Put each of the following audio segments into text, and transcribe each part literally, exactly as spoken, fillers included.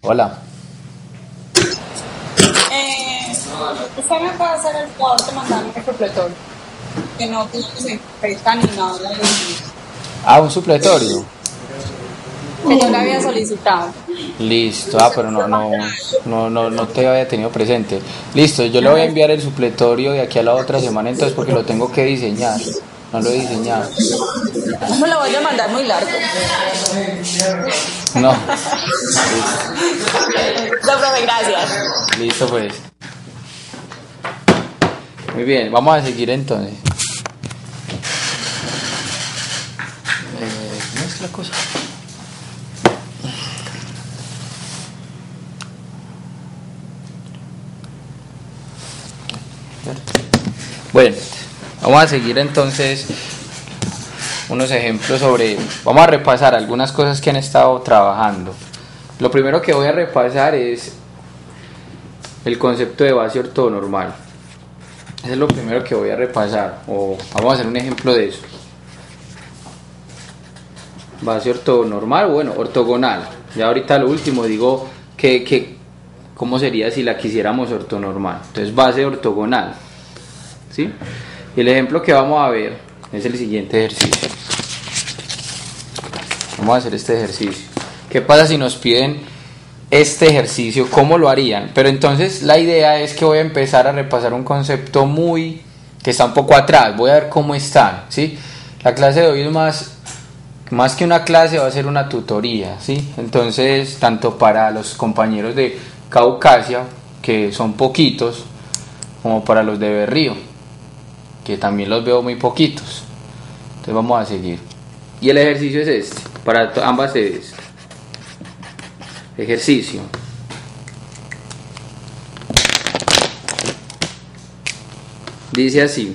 Hola. Eh, usted me puede hacer el favor de mandarme el supletorio, que no tiene que ser fecha ni nada. Ah, un supletorio. Que yo le había solicitado. Listo, ah, pero no, no, no, no, no te había tenido presente. Listo, yo le voy a enviar el supletorio de aquí a la otra semana entonces porque lo tengo que diseñar. No lo he diseñado. No lo voy a mandar muy largo. No. No, profe, gracias. Listo, pues. Muy bien, vamos a seguir entonces. Eh, ¿Cómo es la cosa? Bueno, vamos a seguir entonces unos ejemplos sobre, vamos a repasar algunas cosas que han estado trabajando. Lo primero que voy a repasar es el concepto de base ortonormal. Eso es lo primero que voy a repasar, o vamos a hacer un ejemplo de eso. Base ortonormal, bueno, ortogonal. Ya ahorita lo último digo que, que cómo sería si la quisiéramos ortonormal. Entonces base ortogonal, ¿sí? Y el ejemplo que vamos a ver es el siguiente ejercicio. Vamos a hacer este ejercicio. ¿Qué pasa si nos piden este ejercicio? ¿Cómo lo harían? Pero entonces la idea es que voy a empezar a repasar un concepto muy que está un poco atrás. Voy a ver cómo están, ¿sí? La clase de hoy es más más que una clase, va a ser una tutoría, ¿sí? Entonces, tanto para los compañeros de Caucasia, que son poquitos, como para los de Berrío, que también los veo muy poquitos. Entonces vamos a seguir. Y el ejercicio es este, para ambas sedes. Ejercicio. Dice así: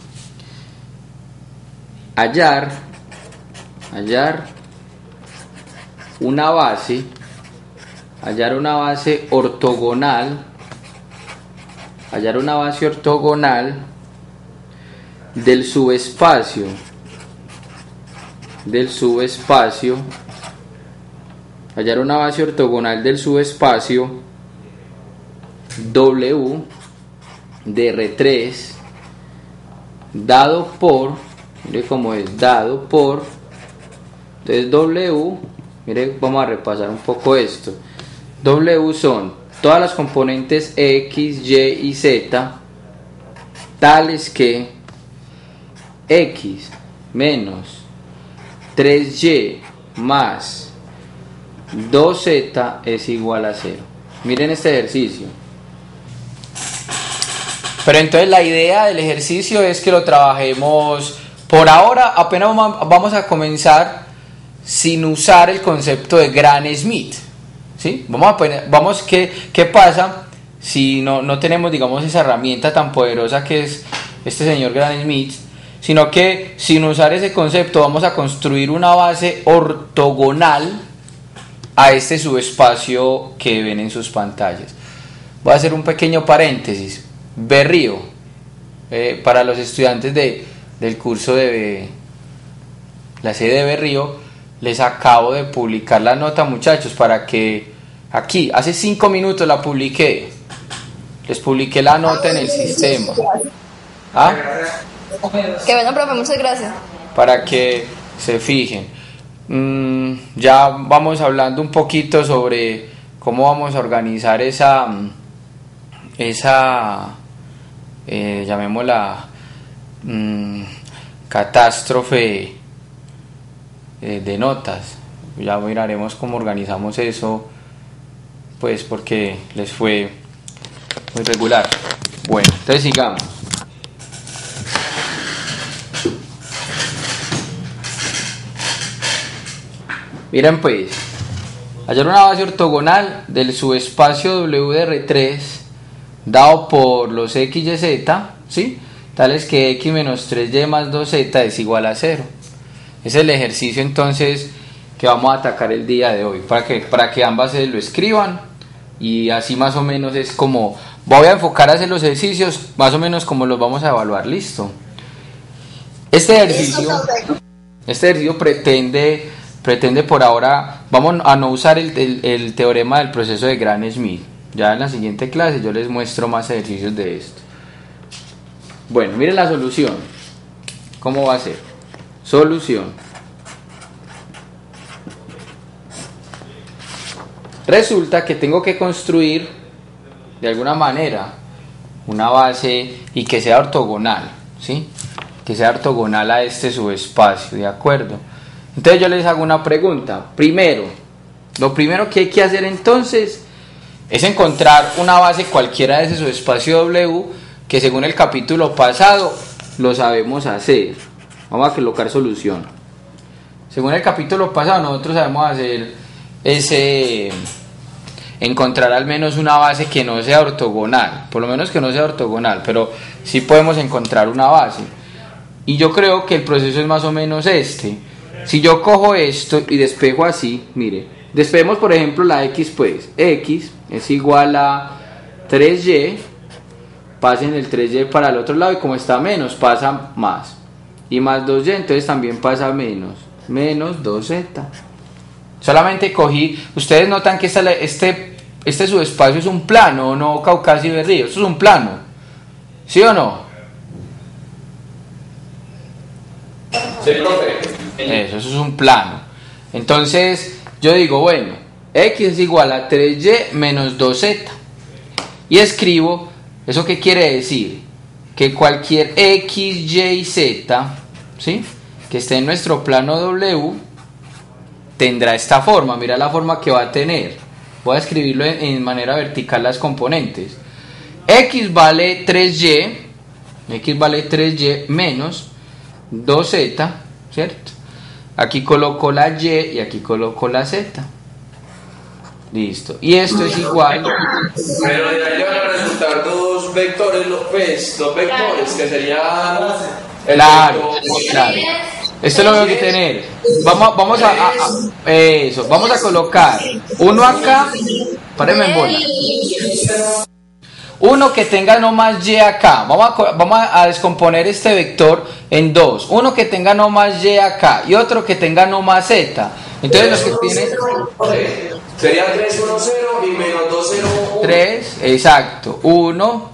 hallar hallar una base hallar una base ortogonal hallar una base ortogonal del subespacio del subespacio hallar una base ortogonal del subespacio W de R tres dado por, mire cómo es, dado por, entonces W, mire, vamos a repasar un poco esto. W son todas las componentes X, Y y Z tales que X menos tres Y más dos Z es igual a cero. Miren este ejercicio. Pero entonces la idea del ejercicio es que lo trabajemos. Por ahora apenas vamos a comenzar sin usar el concepto de Gram-Schmidt, ¿sí? Vamos a poner, vamos, ¿qué, qué pasa si no, no tenemos, digamos, esa herramienta tan poderosa que es este señor Gram-Schmidt, sino que sin usar ese concepto vamos a construir una base ortogonal a este subespacio que ven en sus pantallas. Voy a hacer un pequeño paréntesis. Berrío, eh, para los estudiantes de, del curso de la sede de Berrío, les acabo de publicar la nota, muchachos, para que aquí, hace cinco minutos la publiqué, les publiqué la nota en el sistema. ¿Ah? Qué bueno, profe, muchas gracias. Para que se fijen. Mm, ya vamos hablando un poquito sobre cómo vamos a organizar esa, esa eh, llamémosla, mm, catástrofe eh, de notas. Ya miraremos cómo organizamos eso, pues porque les fue muy regular. Bueno, entonces sigamos. Miren pues, hallar una base ortogonal del subespacio W de R tres dado por los X, Y, Z, ¿sí? Tales que X menos tres Y más dos Z es igual a cero. Ese es el ejercicio entonces que vamos a atacar el día de hoy, para que, para que ambas se lo escriban, y así más o menos es como voy a enfocar a hacer los ejercicios, más o menos como los vamos a evaluar. Listo. Este ejercicio, este ejercicio pretende pretende por ahora, vamos a no usar el, el, el teorema del proceso de Gram-Schmidt. Ya en la siguiente clase yo les muestro más ejercicios de esto. Bueno, miren la solución. ¿Cómo va a ser? Solución. Resulta que tengo que construir de alguna manera una base y que sea ortogonal, ¿sí? Que sea ortogonal a este subespacio, ¿de acuerdo? Entonces yo les hago una pregunta. Primero, lo primero que hay que hacer entonces es encontrar una base cualquiera de ese subespacio W, que según el capítulo pasado lo sabemos hacer. Vamos a colocar solución. Según el capítulo pasado nosotros sabemos hacer ese, encontrar al menos una base que no sea ortogonal, por lo menos que no sea ortogonal, pero sí podemos encontrar una base. Y yo creo que el proceso es más o menos este. Si yo cojo esto y despejo así, mire, despejemos por ejemplo la X, pues X es igual a tres y, pasen el tres y para el otro lado y como está menos pasa más, y más dos y, entonces también pasa menos, menos dos z. Solamente cogí, ustedes notan que esta, este, este subespacio es un plano, no Caucasia y Berrío, esto es un plano, ¿sí o no? Sí, profe. Eso, eso es un plano. Entonces yo digo, bueno, X es igual a tres y menos dos z. Y escribo, ¿eso qué quiere decir? Que cualquier X, Y y Z, ¿sí?, que esté en nuestro plano W tendrá esta forma. Mira la forma que va a tener. Voy a escribirlo en, en manera vertical las componentes. X vale tres y, X vale tres y menos dos z, ¿cierto? Aquí coloco la Y y aquí coloco la Z. Listo. Y esto es igual. Pero de ahí le van a resultar dos vectores, pues, dos vectores que serían. Claro, claro. Esto es lo que hay que tener. Vamos, vamos a, a, a eso. Vamos a colocar uno acá. Párenme en bola. Uno que tenga no más y acá. Vamos a, vamos a descomponer este vector en dos. Uno que tenga no más y acá y otro que tenga no más z. Entonces los que tienen sería tres, uno, cero y menos dos, cero, uno. tres, exacto. uno.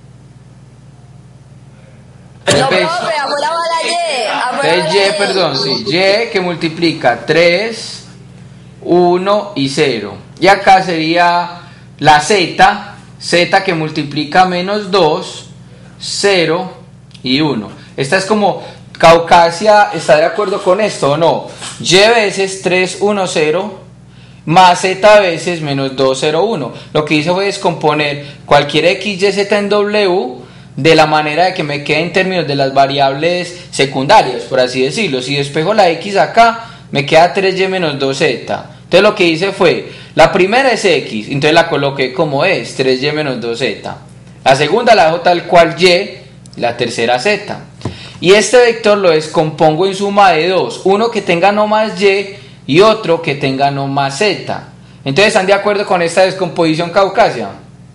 No, profe, afuera va la Y. Afuera va tres la y, perdón, sí. Y que multiplica tres, uno y cero. Y acá sería la z. Z que multiplica menos dos, cero y uno. Esta es como Caucasia, ¿está de acuerdo con esto o no? Y veces tres, uno, cero más z veces menos dos, cero, uno. Lo que hice fue descomponer cualquier X, Y, Z en W de la manera de que me quede en términos de las variables secundarias, por así decirlo. Si despejo la X acá, me queda tres y menos dos z. Entonces lo que hice fue, la primera es X, entonces la coloqué como es, tres y menos dos z. La segunda la dejo tal cual Y, la tercera Z. Y este vector lo descompongo en suma de dos, uno que tenga no más Y y otro que tenga no más Z. Entonces, ¿están de acuerdo con esta descomposición Caucasia?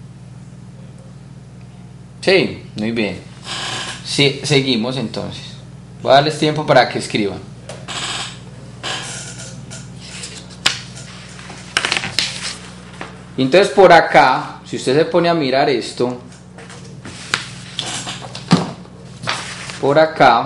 Sí, muy bien. Sí, seguimos entonces. Voy a darles tiempo para que escriban. Entonces por acá, si usted se pone a mirar esto, por acá,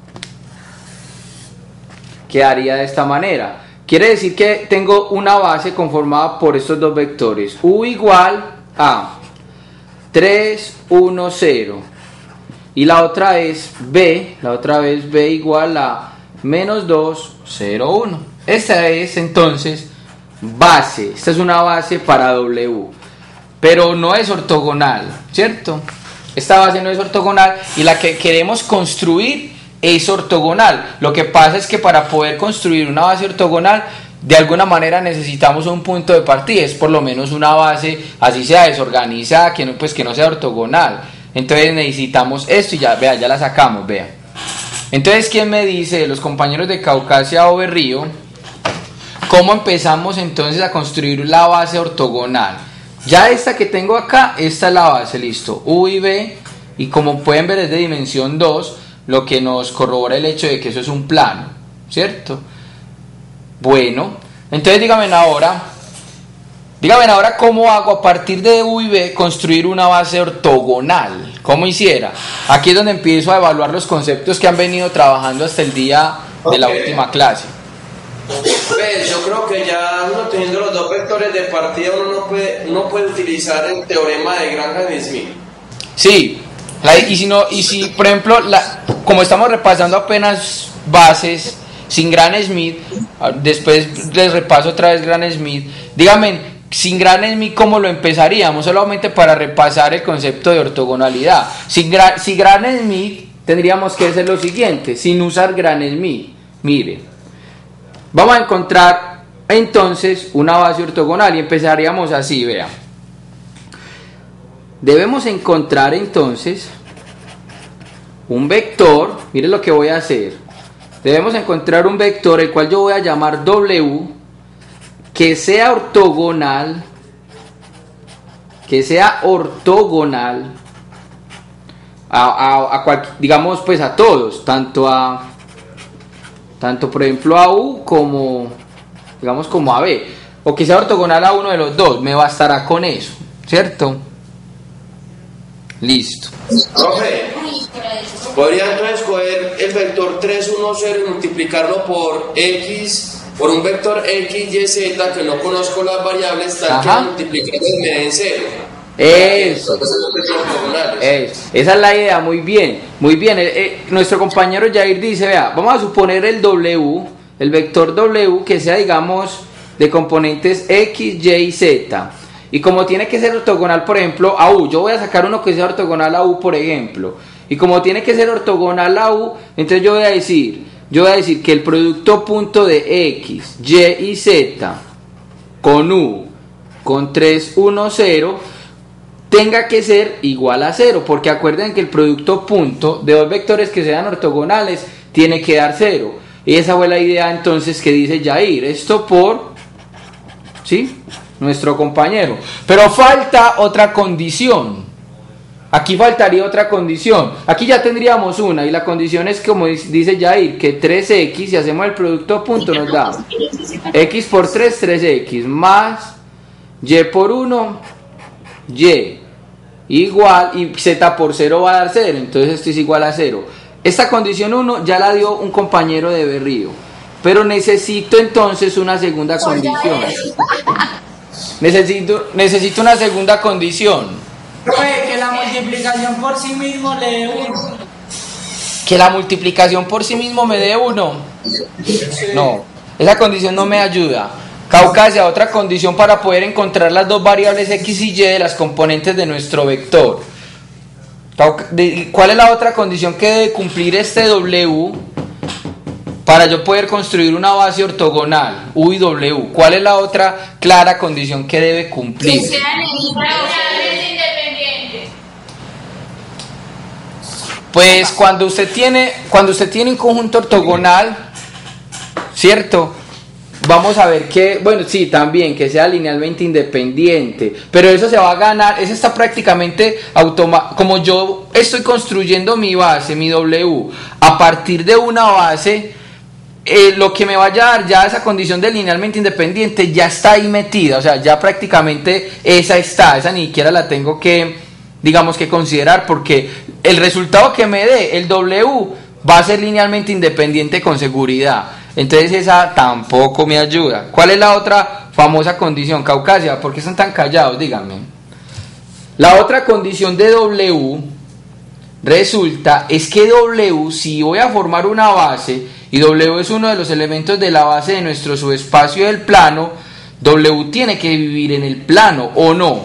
quedaría de esta manera. Quiere decir que tengo una base conformada por estos dos vectores. U igual a tres, uno, cero. Y la otra es B, la otra vez B igual a menos dos, cero, uno. Esta es entonces base, esta es una base para W, pero no es ortogonal, ¿cierto? Esta base no es ortogonal y la que queremos construir es ortogonal. Lo que pasa es que para poder construir una base ortogonal, de alguna manera necesitamos un punto de partida, es por lo menos una base, así sea desorganizada, que no, pues que no sea ortogonal. Entonces necesitamos esto y ya, vea, ya la sacamos, vea. Entonces, ¿quién me dice, los compañeros de Caucasia o Berrío, cómo empezamos entonces a construir la base ortogonal? Ya esta que tengo acá, esta es la base, listo, U y B, y como pueden ver es de dimensión dos, lo que nos corrobora el hecho de que eso es un plano, ¿cierto? Bueno, entonces dígame ahora, dígame ahora cómo hago a partir de U y B construir una base ortogonal. ¿Cómo hiciera? Aquí es donde empiezo a evaluar los conceptos que han venido trabajando hasta el día de la Ok. última clase. Pues yo creo que ya uno teniendo los dos vectores de partida uno no puede, uno puede utilizar el teorema de Graham-Smith. Sí, la- y si no, y si por ejemplo, la, como estamos repasando apenas bases sin Gram-Schmidt, ah, después les repaso otra vez Gram-Schmidt, dígame, sin Gram-Schmidt, ¿cómo lo empezaríamos? Solamente para repasar el concepto de ortogonalidad. Sin Gra- si Gram-Schmidt, tendríamos que hacer lo siguiente, sin usar Gram-Schmidt. Mire, vamos a encontrar entonces una base ortogonal y empezaríamos así, vea. Debemos encontrar entonces un vector, mire lo que voy a hacer. Debemos encontrar un vector el cual yo voy a llamar W, que sea ortogonal, que sea ortogonal a, a, a cual, digamos pues a todos, tanto a tanto por ejemplo a U como digamos como a B, o que sea ortogonal a uno de los dos, me bastará con eso, ¿cierto? Listo. Profe, podría entonces coger el vector tres, uno, cero y multiplicarlo por X, por un vector X, Y, Z que no conozco las variables, tal que Ajá. multiplicarlos me den cero. Eso. Entonces, los vectores ortogonales. Es, esa es la idea, muy bien, muy bien. Eh, eh, nuestro compañero Jair dice, vea, vamos a suponer el W, el vector W que sea, digamos, de componentes X, Y y Z. Y como tiene que ser ortogonal, por ejemplo, a U, yo voy a sacar uno que sea ortogonal a U, por ejemplo. Y como tiene que ser ortogonal a U, entonces yo voy a decir, yo voy a decir que el producto punto de X, Y y Z con U, con tres, uno, cero, tenga que ser igual a cero, porque acuerden que el producto punto de dos vectores que sean ortogonales tiene que dar cero. Y esa fue la idea entonces que dice Jair, esto por, ¿sí? Nuestro compañero. Pero falta otra condición. Aquí faltaría otra condición. Aquí ya tendríamos una, y la condición es como dice Jair, que tres X, si hacemos el producto punto nos da X por tres, tres X, más Y por uno, Y, igual, y Z por cero va a dar cero, entonces esto es igual a cero. Esta condición uno ya la dio un compañero de Berrío, pero necesito entonces una segunda condición. Necesito, necesito una segunda condición. Profe, que la multiplicación por sí mismo le dé uno. Que la multiplicación por sí mismo me dé uno. No, esa condición no me ayuda. Caucasia, otra condición para poder encontrar las dos variables X y Y de las componentes de nuestro vector. Cauca- de- ¿Cuál es la otra condición que debe cumplir este W para yo poder construir una base ortogonal, U y W? ¿Cuál es la otra clara condición que debe cumplir? Variables independientes. Pues cuando usted tiene, cuando usted tiene un conjunto ortogonal, ¿cierto? Vamos a ver que, bueno, sí, también que sea linealmente independiente, pero eso se va a ganar, eso está prácticamente automático. Como yo estoy construyendo mi base, mi W, a partir de una base, eh, lo que me vaya a dar ya esa condición de linealmente independiente ya está ahí metida, o sea, ya prácticamente esa está, esa ni siquiera la tengo que, digamos, que considerar, porque el resultado que me dé el W va a ser linealmente independiente con seguridad. Entonces esa tampoco me ayuda. ¿Cuál es la otra famosa condición? Caucasia, ¿por qué están tan callados? Díganme. La otra condición de W resulta es que W, si voy a formar una base, y W es uno de los elementos de la base de nuestro subespacio del plano, W tiene que vivir en el plano, ¿o no?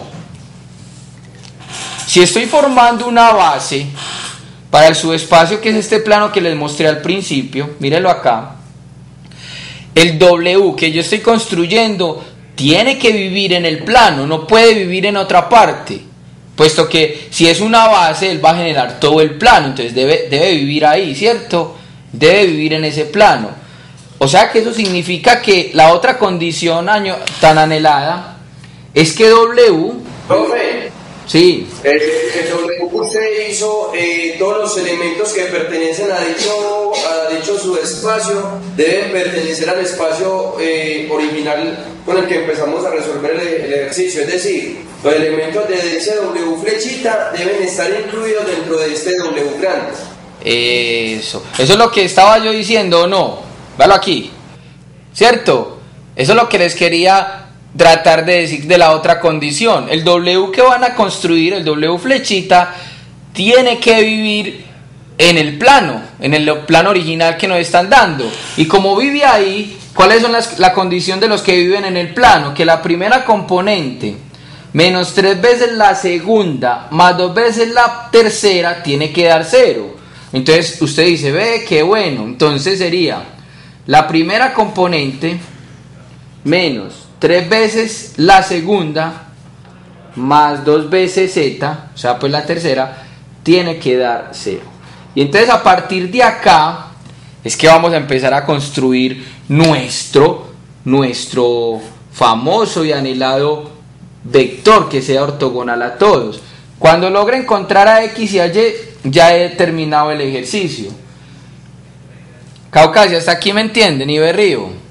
Si estoy formando una base para el subespacio, que es este plano que les mostré al principio, mírenlo acá, el W que yo estoy construyendo tiene que vivir en el plano, no puede vivir en otra parte, puesto que si es una base, él va a generar todo el plano, entonces debe, debe vivir ahí, ¿cierto? Debe vivir en ese plano. O sea que eso significa que la otra condición año, tan anhelada es que W... Profe, Sí. El, el W que usted hizo, eh, todos los elementos que pertenecen a dicho, a dicho subespacio deben pertenecer al espacio eh, original con el que empezamos a resolver el, el ejercicio. Es decir, los elementos de ese W flechita deben estar incluidos dentro de este W grande. Eso. Eso es lo que estaba yo diciendo, ¿o no? Véalo aquí. ¿Cierto? Eso es lo que les quería tratar de decir de la otra condición. El W que van a construir, el W flechita, tiene que vivir en el plano, en el plano original que nos están dando. Y como vive ahí, ¿cuáles son las, la condición de los que viven en el plano? Que la primera componente menos tres veces la segunda más dos veces la tercera tiene que dar cero. Entonces usted dice, ve, qué bueno. Entonces sería la primera componente menos tres veces la segunda más dos veces z, o sea, pues la tercera, tiene que dar cero. Y entonces a partir de acá es que vamos a empezar a construir nuestro, nuestro famoso y anhelado vector que sea ortogonal a todos. Cuando logre encontrar a x y a y, ya he terminado el ejercicio. Caucasia, ¿hasta aquí me entienden? ¿Y Berrío?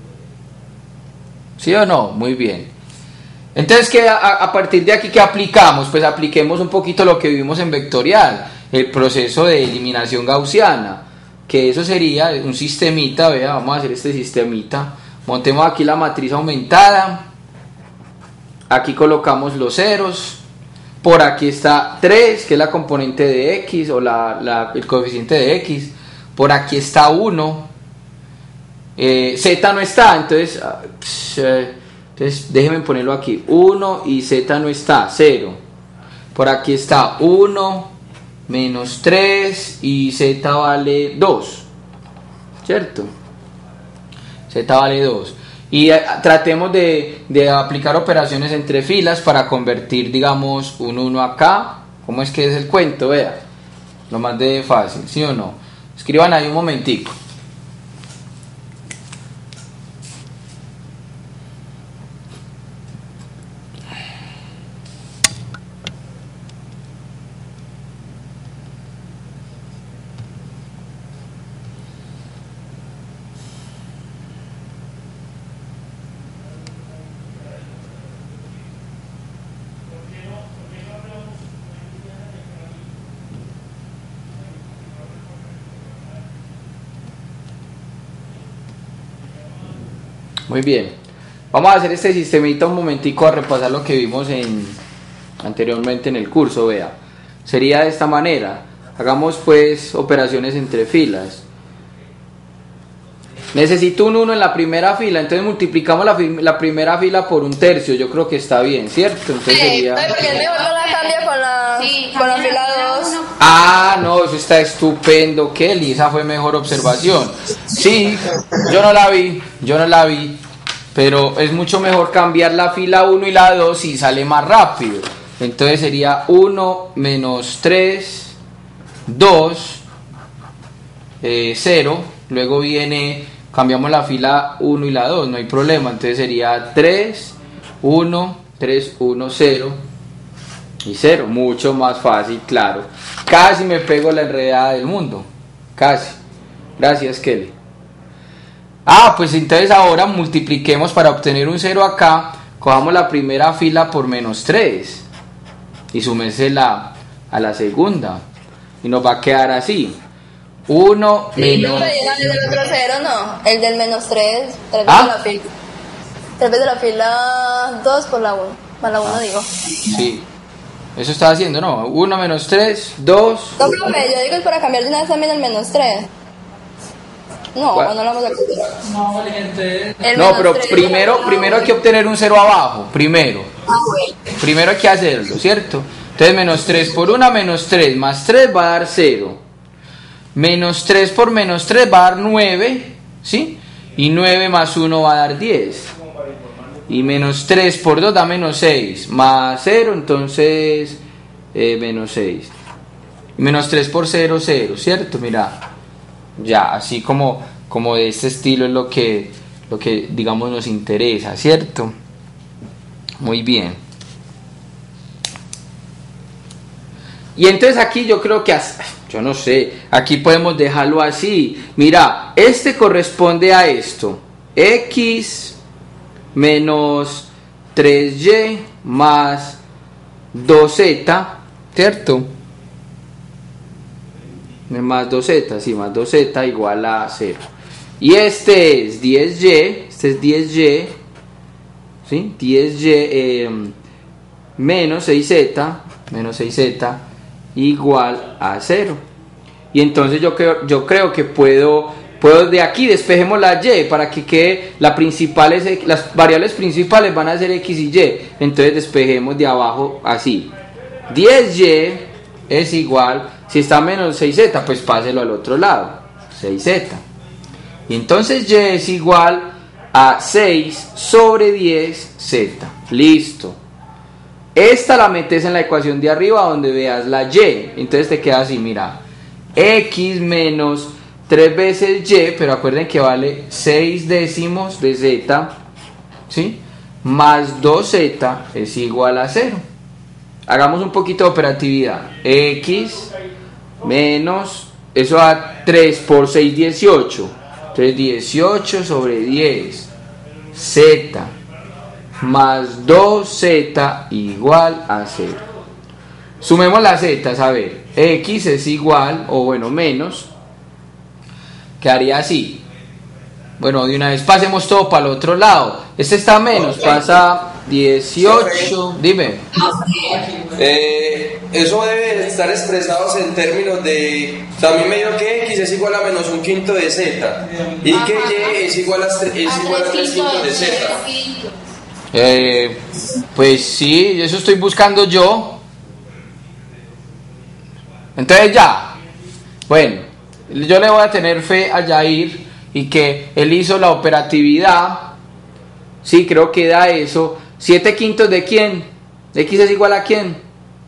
¿Sí o no? Muy bien. Entonces, ¿qué, a, a partir de aquí, ¿qué aplicamos? Pues apliquemos un poquito lo que vimos en vectorial, el proceso de eliminación gaussiana, que eso sería un sistemita. Vea, vamos a hacer este sistemita. Montemos aquí la matriz aumentada, aquí colocamos los ceros, por aquí está tres, que es la componente de x, o la, la, el coeficiente de x, por aquí está uno, Eh, z no está, entonces, eh, entonces déjenme ponerlo aquí, uno y z no está, cero. Por aquí está uno menos tres y z vale dos, ¿cierto? Z vale dos. Y eh, tratemos de, de aplicar operaciones entre filas para convertir, digamos, un uno acá. ¿Cómo es que es el cuento? Vea, lo más de fácil, ¿sí o no? Escriban ahí un momentico. Muy bien, vamos a hacer este sistemita un momentico a repasar lo que vimos en, anteriormente en el curso. Vea, sería de esta manera. Hagamos pues operaciones entre filas. Necesito un uno en la primera fila, entonces multiplicamos la, la primera fila por un tercio. Yo creo que está bien, ¿cierto? Entonces sería... ¿Por qué mejor no la cambia con la, Sí, con la cambia fila la dos? uno. Ah, no, eso está estupendo, Kelly, esa fue mejor observación. Sí, yo no la vi, yo no la vi, pero es mucho mejor cambiar la fila uno y la dos y sale más rápido. Entonces sería uno menos tres, dos, eh, cero, luego viene, cambiamos la fila uno y la dos, no hay problema, entonces sería tres, uno, tres, uno, cero y cero, mucho más fácil, claro. Casi me pego la enredada del mundo, casi. Gracias, Kelly. Ah, pues entonces ahora multipliquemos para obtener un cero acá, cojamos la primera fila por menos tres y súmensela a la segunda y nos va a quedar así. uno menos... El del otro cero, no, el del menos tres, tres veces ¿Ah? la fila. Tres veces la fila dos por la uno, más la uno digo. Sí, eso estaba haciendo, ¿no? uno menos tres, dos... No, profe, yo digo es para cambiar de una vez también el menos tres. No, ¿Cuál? no lo vamos a cambiar. No, gente. El No, menos pero tres. primero, primero hay que obtener un cero abajo, primero. Primero hay que hacerlo, ¿cierto? Entonces menos tres por uno, menos tres, más tres va a dar cero. Menos tres por menos tres va a dar nueve, ¿sí? Y nueve más uno va a dar diez. Y menos tres por dos da menos seis, más cero, entonces eh, menos seis. Y menos tres por cero, cero, ¿cierto? Mira, ya, así como, como de este estilo es lo que, lo que, digamos, nos interesa, ¿cierto? Muy bien. Y entonces aquí yo creo que, hasta, yo no sé, aquí podemos dejarlo así. Mira, este corresponde a esto. X menos tres y más dos z, ¿cierto? Más dos z, sí, más dos z igual a cero. Y este es diez y, este es diez y, ¿sí? diez y eh, menos seis z, menos seis z igual a cero. Y entonces yo creo, yo creo que puedo, puedo de aquí despejemos la y para que quede la principal, es, las variables principales van a ser x y y. Entonces despejemos de abajo así. diez y es igual, si está menos seis z, pues páselo al otro lado, seis z. Y entonces y es igual a seis sobre diez z. Listo. Esta la metes en la ecuación de arriba donde veas la y. Entonces te queda así, mira. X menos tres veces y, pero acuerden que vale seis décimos de z, ¿sí? Más dos z es igual a cero. Hagamos un poquito de operatividad. X menos, eso da tres por seis, dieciocho. Entonces dieciocho sobre diez. Z más dos z igual a cero. Sumemos las z, a ver. X es igual, o bueno, menos. Quedaría así. Bueno, de una vez pasemos todo para el otro lado. Este está menos, pasa dieciocho. Dime. Eh, eso debe estar expresados en términos de. También me dio que x es igual a menos un quinto de z. Y que y es igual a, es igual a tres quintos de z. Eh, pues sí, eso estoy buscando yo. Entonces ya. Bueno, yo le voy a tener fe a Jair y que él hizo la operatividad. Sí, creo que da eso. siete quintos de quién? X es igual a quién?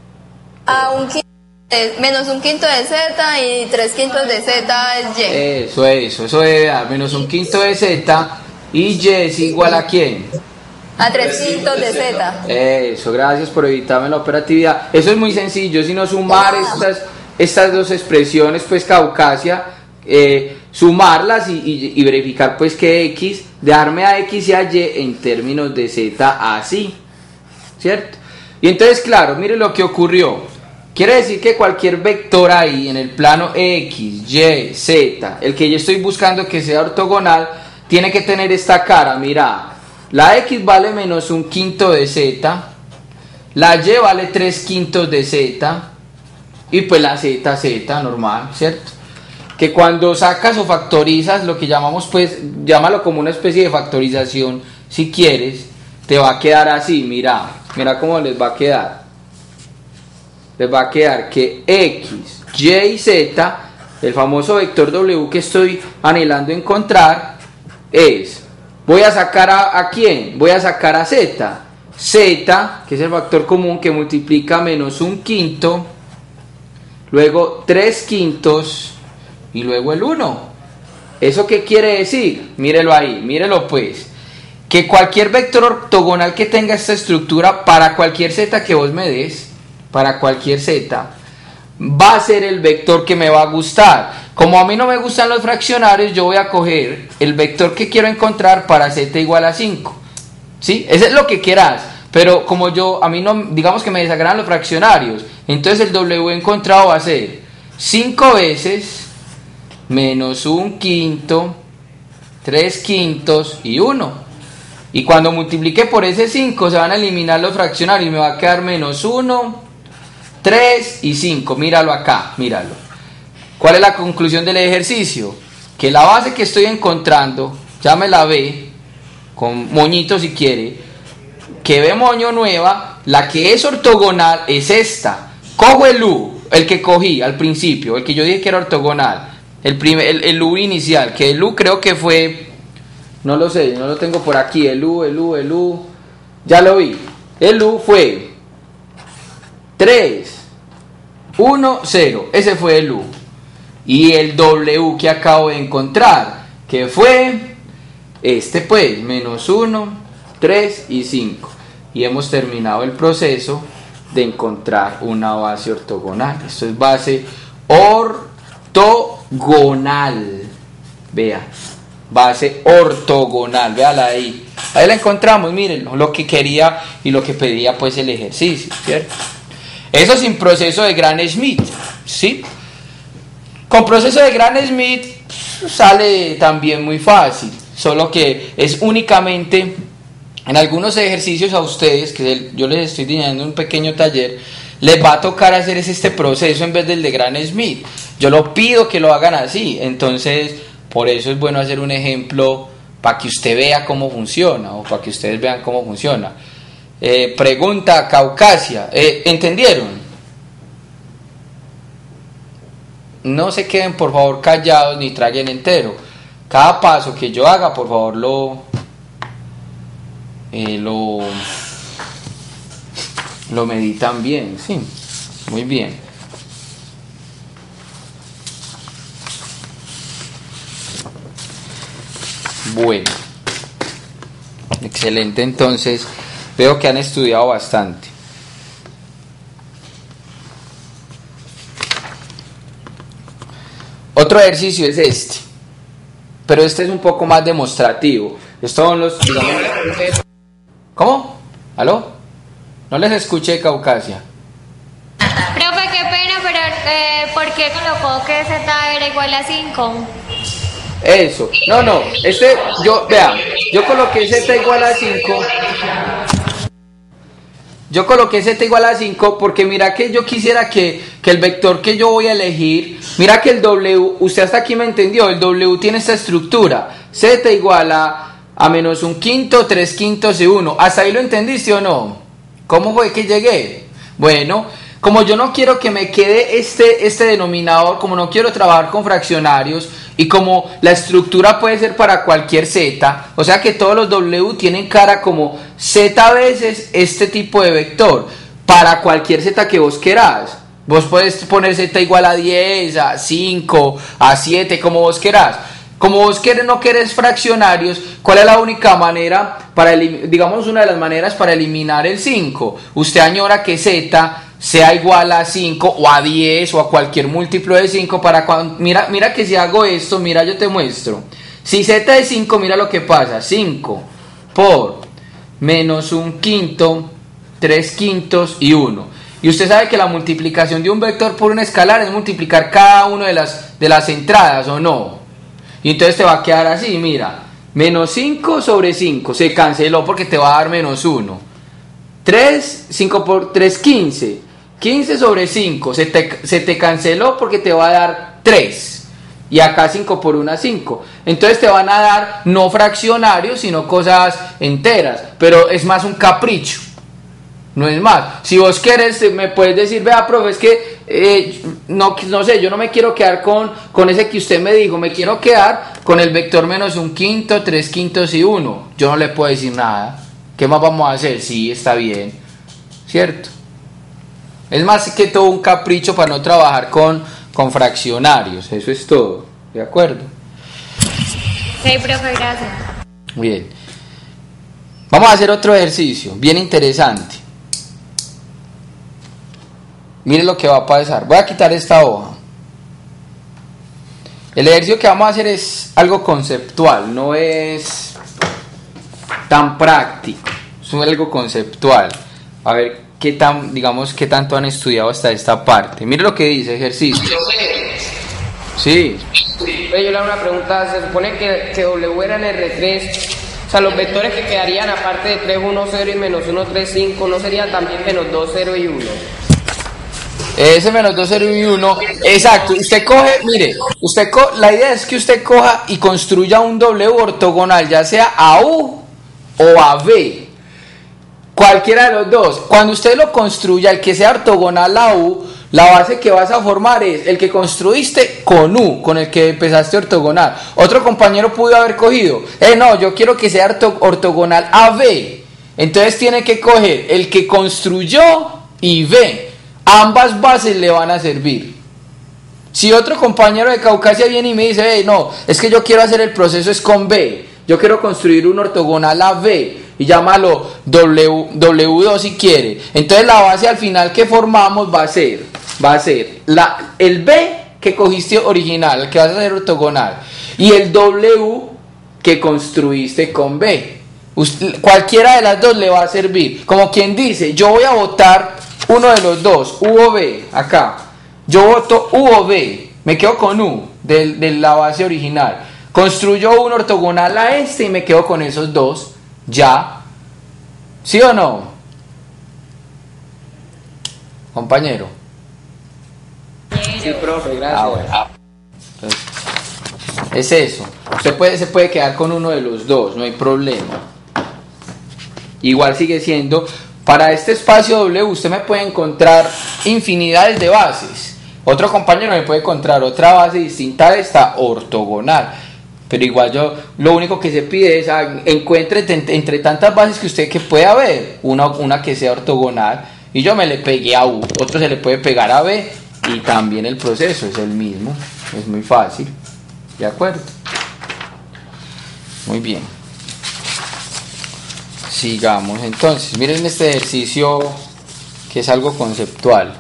A un quinto de- menos un quinto de z y tres quintos de z es y. Eso, eso, eso debe dar menos un quinto de z y y es igual a quién? A tres quintos de z. Eso, gracias por evitarme la operatividad. Eso es muy sencillo, sino sumar estas, estas dos expresiones, pues Caucasia, eh, sumarlas y, y, y verificar pues que x, dejarme a x y a y en términos de z así, ¿cierto? Y entonces, claro, mire lo que ocurrió. Quiere decir que cualquier vector ahí en el plano x, y, z, el que yo estoy buscando que sea ortogonal, tiene que tener esta cara, mira. La x vale menos un quinto de z, la y vale tres quintos de z, y pues la z, z, normal, ¿cierto? Que cuando sacas o factorizas, lo que llamamos pues, llámalo como una especie de factorización, si quieres, te va a quedar así, mira, mira cómo les va a quedar. Les va a quedar que x, y y z, el famoso vector w que estoy anhelando encontrar, es... Voy a sacar a, ¿a quién? Voy a sacar a z. Z, que es el factor común que multiplica menos un quinto, luego tres quintos y luego el uno. ¿Eso qué quiere decir? Mírelo ahí, mírelo pues. Que cualquier vector ortogonal que tenga esta estructura, para cualquier z que vos me des, para cualquier z, va a ser el vector que me va a gustar. Como a mí no me gustan los fraccionarios, yo voy a coger el vector que quiero encontrar para z igual a cinco. ¿Sí? Ese es lo que quieras. Pero como yo, a mí no, digamos que me desagradan los fraccionarios, entonces el w encontrado va a ser cinco veces menos un quinto, tres quintos y uno. Y cuando multiplique por ese cinco se van a eliminar los fraccionarios y me va a quedar menos uno, tres y cinco. Míralo acá, míralo. ¿Cuál es la conclusión del ejercicio? Que la base que estoy encontrando, llámela B, con moñito si quiere, que B moño nueva, la que es ortogonal es esta. Cojo el U, el que cogí al principio, el que yo dije que era ortogonal, el, primer, el, el U inicial, que el U creo que fue, no lo sé, no lo tengo por aquí, el U, el U, el U, ya lo vi. El U fue tres, uno, cero, ese fue el U. Y el W que acabo de encontrar, que fue este pues, menos uno, tres y cinco. Y hemos terminado el proceso de encontrar una base ortogonal. Esto es base ortogonal. Vea, base ortogonal, véala ahí. Ahí la encontramos, miren, lo que quería y lo que pedía pues el ejercicio, ¿cierto? Eso sin proceso de Gram-Schmidt, ¿sí? Con proceso de Gram-Schmidt sale también muy fácil, solo que es únicamente en algunos ejercicios a ustedes, que yo les estoy diseñando un pequeño taller, les va a tocar hacer este proceso en vez del de Gram-Schmidt. Yo lo pido que lo hagan así, entonces por eso es bueno hacer un ejemplo para que usted vea cómo funciona o para que ustedes vean cómo funciona. Eh, pregunta Caucasia, eh, ¿entendieron? No se queden por favor callados ni traguen entero. Cada paso que yo haga, por favor lo eh, lo lo meditan bien, sí, muy bien. Bueno, excelente, entonces veo que han estudiado bastante. Otro ejercicio es este, pero este es un poco más demostrativo. Estos son los, digamos, ¿cómo? ¿Aló? No les escuché, Caucasia. Profe, qué pena, pero eh, ¿por qué colocó que Z era igual a cinco? Eso, no, no, este, yo, vean, yo coloqué Z igual a cinco. Yo coloqué Z igual a cinco porque mira que yo quisiera que, que el vector que yo voy a elegir, mira que el W, usted hasta aquí me entendió, el W tiene esta estructura, Z igual a, a menos un quinto, tres quintos y uno. ¿Hasta ahí lo entendiste o no? ¿Cómo fue que llegué? Bueno, como yo no quiero que me quede este, este denominador, como no quiero trabajar con fraccionarios y como la estructura puede ser para cualquier Z, o sea que todos los W tienen cara como Z veces este tipo de vector, para cualquier Z que vos querás. Vos podés poner Z igual a diez, a cinco, a siete, como vos querás. Como vos querés, no querés fraccionarios, ¿cuál es la única manera para, digamos, una de las maneras para eliminar el cinco? Usted añora que Z sea igual a cinco o a diez o a cualquier múltiplo de cinco para cuando, mira, mira que si hago esto, mira, yo te muestro. Si Z es cinco, mira lo que pasa, cinco por menos un quinto, tres quintos y uno. Y usted sabe que la multiplicación de un vector por un escalar es multiplicar cada una de las, de las entradas, ¿o no? Y entonces te va a quedar así, mira, menos cinco sobre cinco, se canceló porque te va a dar menos uno. tres, cinco por tres, quince. quince sobre cinco, se te, se te canceló porque te va a dar tres. Y acá cinco por uno, cinco. Entonces te van a dar no fraccionarios, sino cosas enteras. Pero es más un capricho. No es más. Si vos quieres, me puedes decir, vea, profe, es que eh, no, no sé, yo no me quiero quedar con, con ese que usted me dijo, me quiero quedar con el vector menos un quinto, tres quintos y uno. Yo no le puedo decir nada. ¿Qué más vamos a hacer? Sí, está bien, ¿cierto? Es más que todo un capricho para no trabajar con, con fraccionarios, eso es todo, ¿de acuerdo? Sí, profe, gracias. Bien. Vamos a hacer otro ejercicio, bien interesante. Miren lo que va a pasar. Voy a quitar esta hoja. El ejercicio que vamos a hacer es algo conceptual, no es tan práctico, es algo conceptual. A ver qué tan, digamos, qué tanto han estudiado hasta esta parte. Mire lo que dice ejercicio. Sí. Yo le hago una pregunta. Se supone que, que W era el R tres. O sea, los vectores que quedarían aparte de tres, uno, cero y menos uno, tres, cinco, ¿no serían también menos dos, cero y uno? Ese menos dos, cero y uno, exacto. Usted coge, mire, usted co la idea es que usted coja y construya un W ortogonal, ya sea a U o a V, cualquiera de los dos. Cuando usted lo construya, el que sea ortogonal a U, la base que vas a formar es el que construiste con U, con el que empezaste ortogonal. Otro compañero pudo haber cogido, eh no, yo quiero que sea ortogonal a V, entonces tiene que coger el que construyó y V. Ambas bases le van a servir. Si otro compañero de Caucasia viene y me dice, hey, no, es que yo quiero hacer el proceso es con B, yo quiero construir un ortogonal a B y llámalo W, W dos si quiere. Entonces la base al final que formamos va a ser, va a ser la, el B que cogiste original, el que vas a hacer ortogonal, y el W que construiste con B. Usted, cualquiera de las dos le va a servir. Como quien dice, yo voy a votar uno de los dos, U o B, acá. Yo voto U o B, me quedo con U de, de la base original. Construyo un ortogonal a este y me quedo con esos dos. Ya. ¿Sí o no? Compañero. Sí, profe, gracias. Ah, bueno. Entonces, es eso. Usted puede, se puede quedar con uno de los dos, no hay problema. Igual sigue siendo, para este espacio W usted me puede encontrar infinidades de bases. Otro compañero me puede encontrar otra base distinta a esta, ortogonal. Pero igual yo, lo único que se pide es ah, encuentre entre, entre tantas bases que usted que pueda haber, una, una que sea ortogonal. Y yo me le pegué a U, otro se le puede pegar a B y también el proceso es el mismo. Es muy fácil. ¿De acuerdo? Muy bien. Sigamos entonces. Miren este ejercicio que es algo conceptual.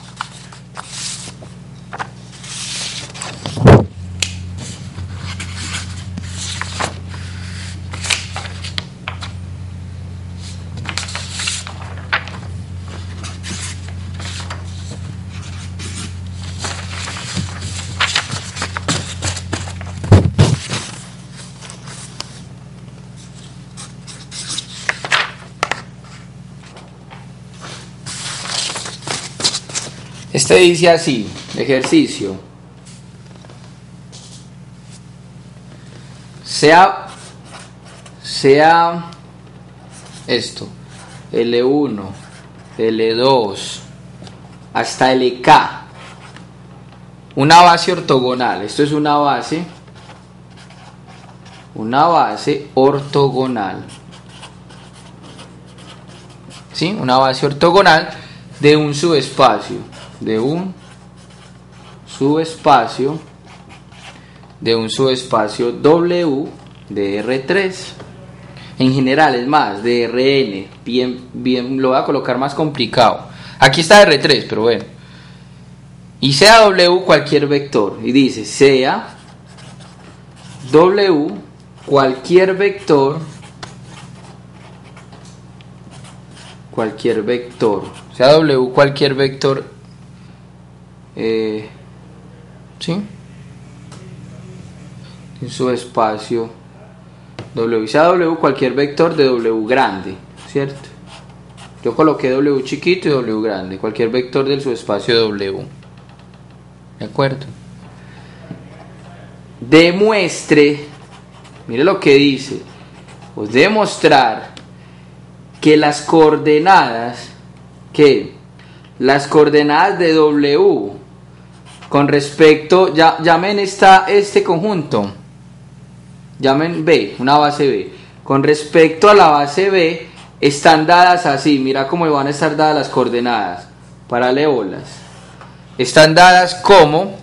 Este dice así, ejercicio. Sea, sea esto, L uno, L dos, hasta L K. Una base ortogonal. Esto es una base, una base ortogonal. ¿Sí? Una base ortogonal de un subespacio. de un subespacio de un subespacio W de R tres. En general, es más, de R N. Bien, bien, lo voy a colocar más complicado. Aquí está R tres, pero bueno. Y sea W cualquier vector. Y dice, sea W cualquier vector. Cualquier vector. Sea W cualquier vector. Eh, ¿Sí? En su espacio W, sea W cualquier vector de W grande, ¿cierto? Yo coloqué W chiquito y W grande, cualquier vector del subespacio W. ¿De acuerdo? Demuestre, mire lo que dice, pues demostrar que las coordenadas, que las coordenadas de W con respecto, ya, llamen esta, este conjunto, llamen B, una base B, con respecto a la base B, están dadas así. Mira cómo van a estar dadas las coordenadas, parabolas, están dadas como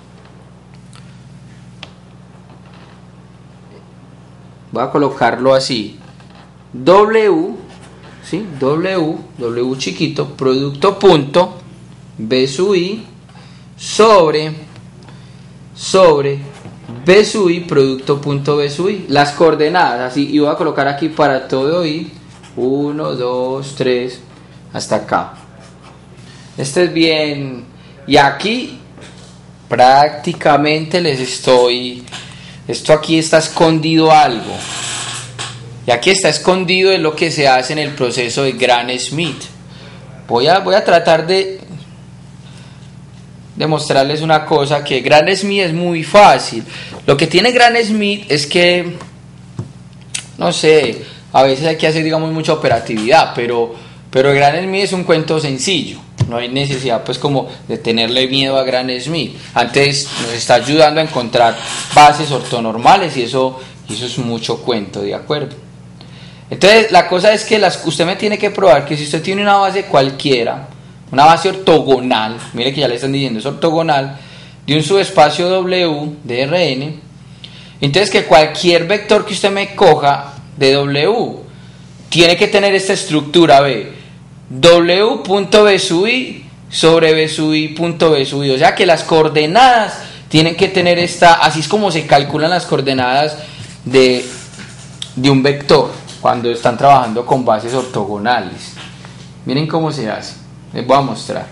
voy a colocarlo así, W, ¿sí? W, W chiquito, producto punto, B sub I, sobre sobre B sub I producto punto B sub I, las coordenadas así, y voy a colocar aquí para todo I uno, dos, tres hasta acá. Este es bien, y aquí prácticamente les estoy, esto aquí está escondido algo, y aquí está escondido en lo que se hace en el proceso de Gram-Schmidt. Voy a, voy a tratar de demostrarles una cosa, que Gram-Schmidt es muy fácil. Lo que tiene Gram-Schmidt es que, no sé, a veces hay que hacer, digamos, mucha operatividad, pero, pero Gram-Schmidt es un cuento sencillo. No hay necesidad, pues, como de tenerle miedo a Gram-Schmidt. Antes nos está ayudando a encontrar bases ortonormales y eso, y eso es mucho cuento, ¿de acuerdo? Entonces, la cosa es que las, usted me tiene que probar que si usted tiene una base cualquiera, una base ortogonal, mire que ya le están diciendo, es ortogonal, de un subespacio W de R N, Entonces que cualquier vector que usted me coja de W tiene que tener esta estructura, ve, W.B sub I sobre B sub I punto B sub I, o sea que las coordenadas tienen que tener esta, así es como se calculan las coordenadas de, de un vector cuando están trabajando con bases ortogonales. Miren cómo se hace, les voy a mostrar.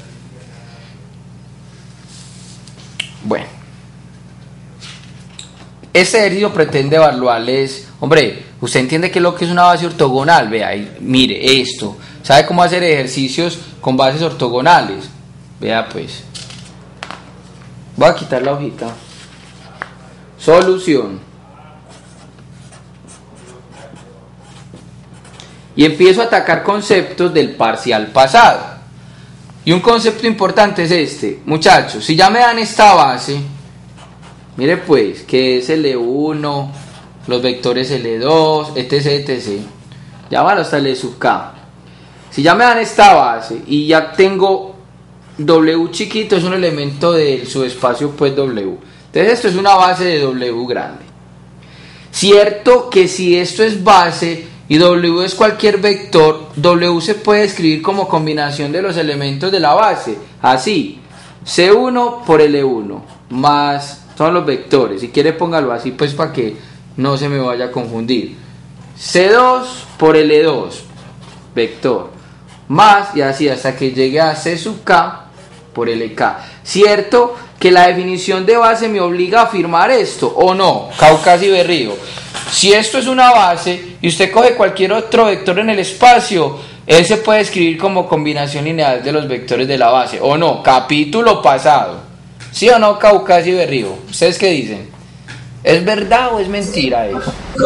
Bueno, este ejercicio pretende evaluarles, hombre, usted entiende qué es lo que es una base ortogonal, vea, y mire esto, ¿sabe cómo hacer ejercicios con bases ortogonales? Vea pues, voy a quitar la hojita. Solución. Y empiezo a atacar conceptos del parcial pasado. Y un concepto importante es este, muchachos, si ya me dan esta base, mire pues, que es L uno, los vectores L dos, etc, etc, ya van hasta L sub K. Si ya me dan esta base y ya tengo W chiquito, es un elemento del subespacio pues W. Entonces esto es una base de W grande. Cierto que si esto es base y W es cualquier vector, W se puede escribir como combinación de los elementos de la base, así, C uno por L uno, más todos los vectores, si quiere póngalo así pues para que no se me vaya a confundir, C dos por L dos, vector, más y así hasta que llegue a C sub K por L K. Cierto que la definición de base me obliga a afirmar esto, ¿o no? Caucas y Berrío. Si esto es una base y usted coge cualquier otro vector en el espacio, él se puede escribir como combinación lineal de los vectores de la base, ¿o no? Capítulo pasado. ¿Sí o no, Caucas y Berrío? ¿Ustedes qué dicen? ¿Es verdad o es mentira eso?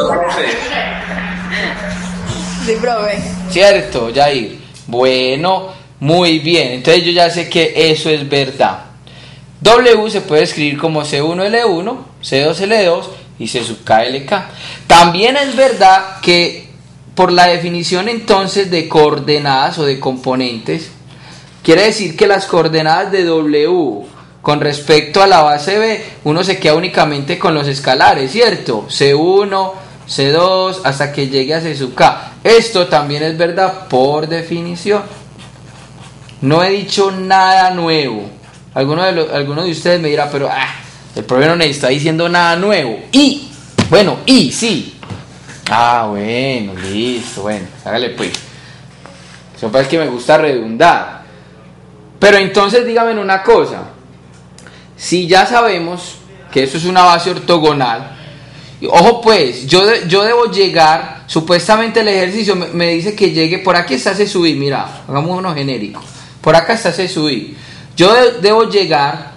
Sí, profe. ¿Cierto, Jair? Bueno, muy bien. Entonces yo ya sé que eso es verdad. W se puede escribir como C uno L uno, C dos L dos y C sub K L K. También es verdad que por la definición entonces de coordenadas o de componentes, quiere decir que las coordenadas de W con respecto a la base B, uno se queda únicamente con los escalares, ¿cierto? C uno, C dos, hasta que llegue a C sub K. Esto también es verdad por definición. No he dicho nada nuevo. Alguno de, los, alguno de ustedes me dirá, pero ah, el profe no está diciendo nada nuevo. Y, bueno, y sí. Ah, bueno, listo, bueno, hágale pues. Eso es que me gusta redundar. Pero entonces dígame una cosa. Si ya sabemos que eso es una base ortogonal, ojo pues, yo, de, yo debo llegar, supuestamente el ejercicio me, me dice que llegue, por aquí está C sub I, mira, hagamos uno genérico. Por acá está C sub I. Yo de, debo llegar,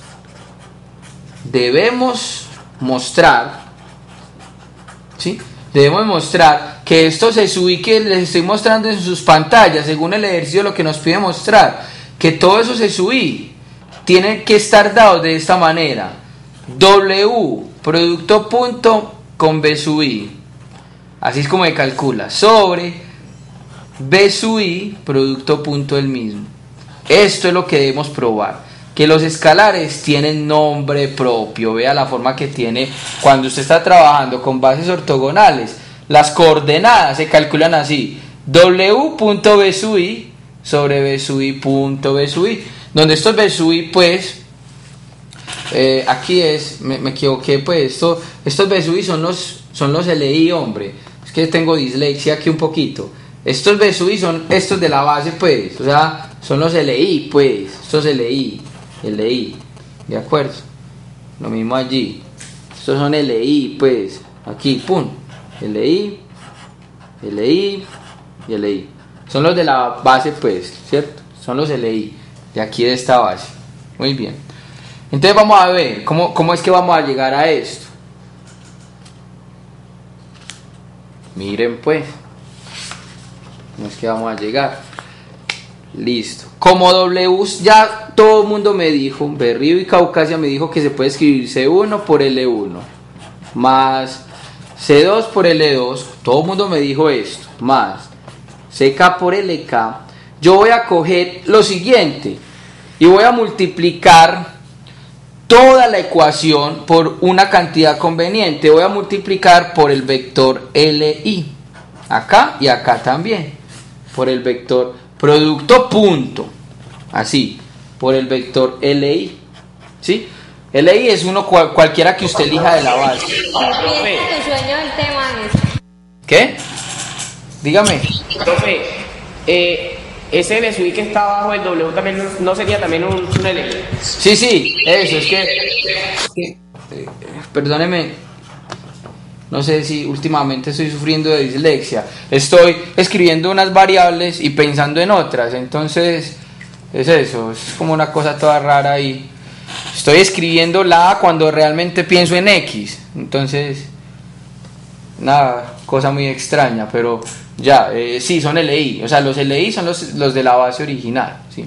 debemos mostrar, ¿sí? Debemos mostrar que esto C sub I que les estoy mostrando en sus pantallas, según el ejercicio lo que nos pide mostrar, que todo eso C sub I tiene que estar dado de esta manera. W, producto punto con B sub I. Así es como se calcula. Sobre B sub I, producto punto del mismo. Esto es lo que debemos probar, que los escalares tienen nombre propio. Vea la forma que tiene cuando usted está trabajando con bases ortogonales. Las coordenadas se calculan así: W.B sub I sobre B sub I punto B sub I, donde esto es B sub I pues eh, aquí es, me, me equivoqué pues, esto, estos B sub I son los, son los L I, hombre, es que tengo dislexia aquí un poquito. Estos B sub I son estos de la base pues, o sea, son los L I pues, estos L I, L I, de acuerdo, lo mismo allí, estos son L I pues, aquí, pum, L I, L I y L I, son los de la base pues, ¿cierto? Son los L I, de aquí de esta base, muy bien. Entonces vamos a ver, ¿cómo, cómo es que vamos a llegar a esto? Miren pues, ¿cómo es que vamos a llegar? Listo. Como W ya todo el mundo me dijo, Berrío y Caucasia me dijo que se puede escribir C uno por L uno más C dos por L dos, todo el mundo me dijo esto, más C K por L K. Yo voy a coger lo siguiente y voy a multiplicar toda la ecuación por una cantidad conveniente. Voy a multiplicar por el vector L I. Acá y acá también. Por el vector producto punto. Así. Por el vector L I. ¿Sí? L I es uno cual, cualquiera que usted elija de la base. Profe, tu sueño del tema es. ¿Qué? Dígame. Profe, eh, ese L S U I que está abajo del W también no, no sería también un, un L I. Sí, sí, eso, es que, que eh, perdóneme, no sé si últimamente estoy sufriendo de dislexia, estoy escribiendo unas variables y pensando en otras, entonces es eso, es como una cosa toda rara y estoy escribiendo la A cuando realmente pienso en X, entonces, nada, cosa muy extraña, pero ya, eh, sí, son L I, o sea, los L I son los, los de la base original, ¿sí?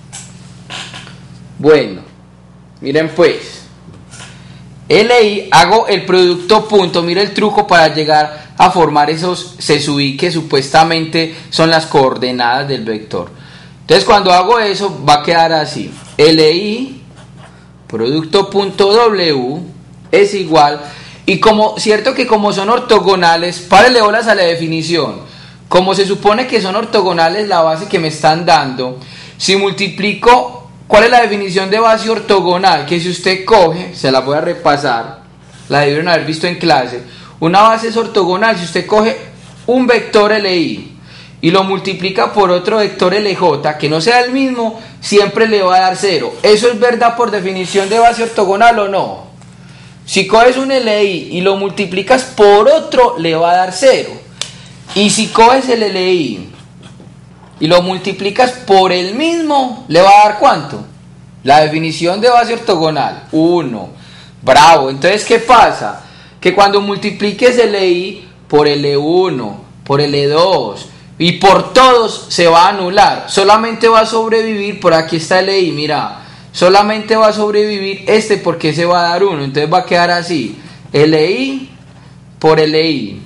Bueno, miren pues, L I, hago el producto punto, mire el truco para llegar a formar esos C sub I que supuestamente son las coordenadas del vector. Entonces cuando hago eso va a quedar así, L I, producto punto W es igual, y como, cierto que como son ortogonales, párele bolas a la definición, como se supone que son ortogonales la base que me están dando, si multiplico, ¿cuál es la definición de base ortogonal? Que si usted coge, se la voy a repasar, la debieron haber visto en clase, una base es ortogonal si usted coge un vector L I y lo multiplica por otro vector L J que no sea el mismo, siempre le va a dar cero. ¿Eso es verdad por definición de base ortogonal o no? Si coges un L I y lo multiplicas por otro, le va a dar cero. Y si coges el L I y lo multiplicas por el mismo, ¿le va a dar cuánto? La definición de base ortogonal, uno. Bravo. Entonces, ¿qué pasa? Que cuando multipliques L I por L uno, por L dos y por todos, se va a anular. Solamente va a sobrevivir, por aquí está L I, mira. Solamente va a sobrevivir este porque se va a dar uno. Entonces va a quedar así. L I por L I.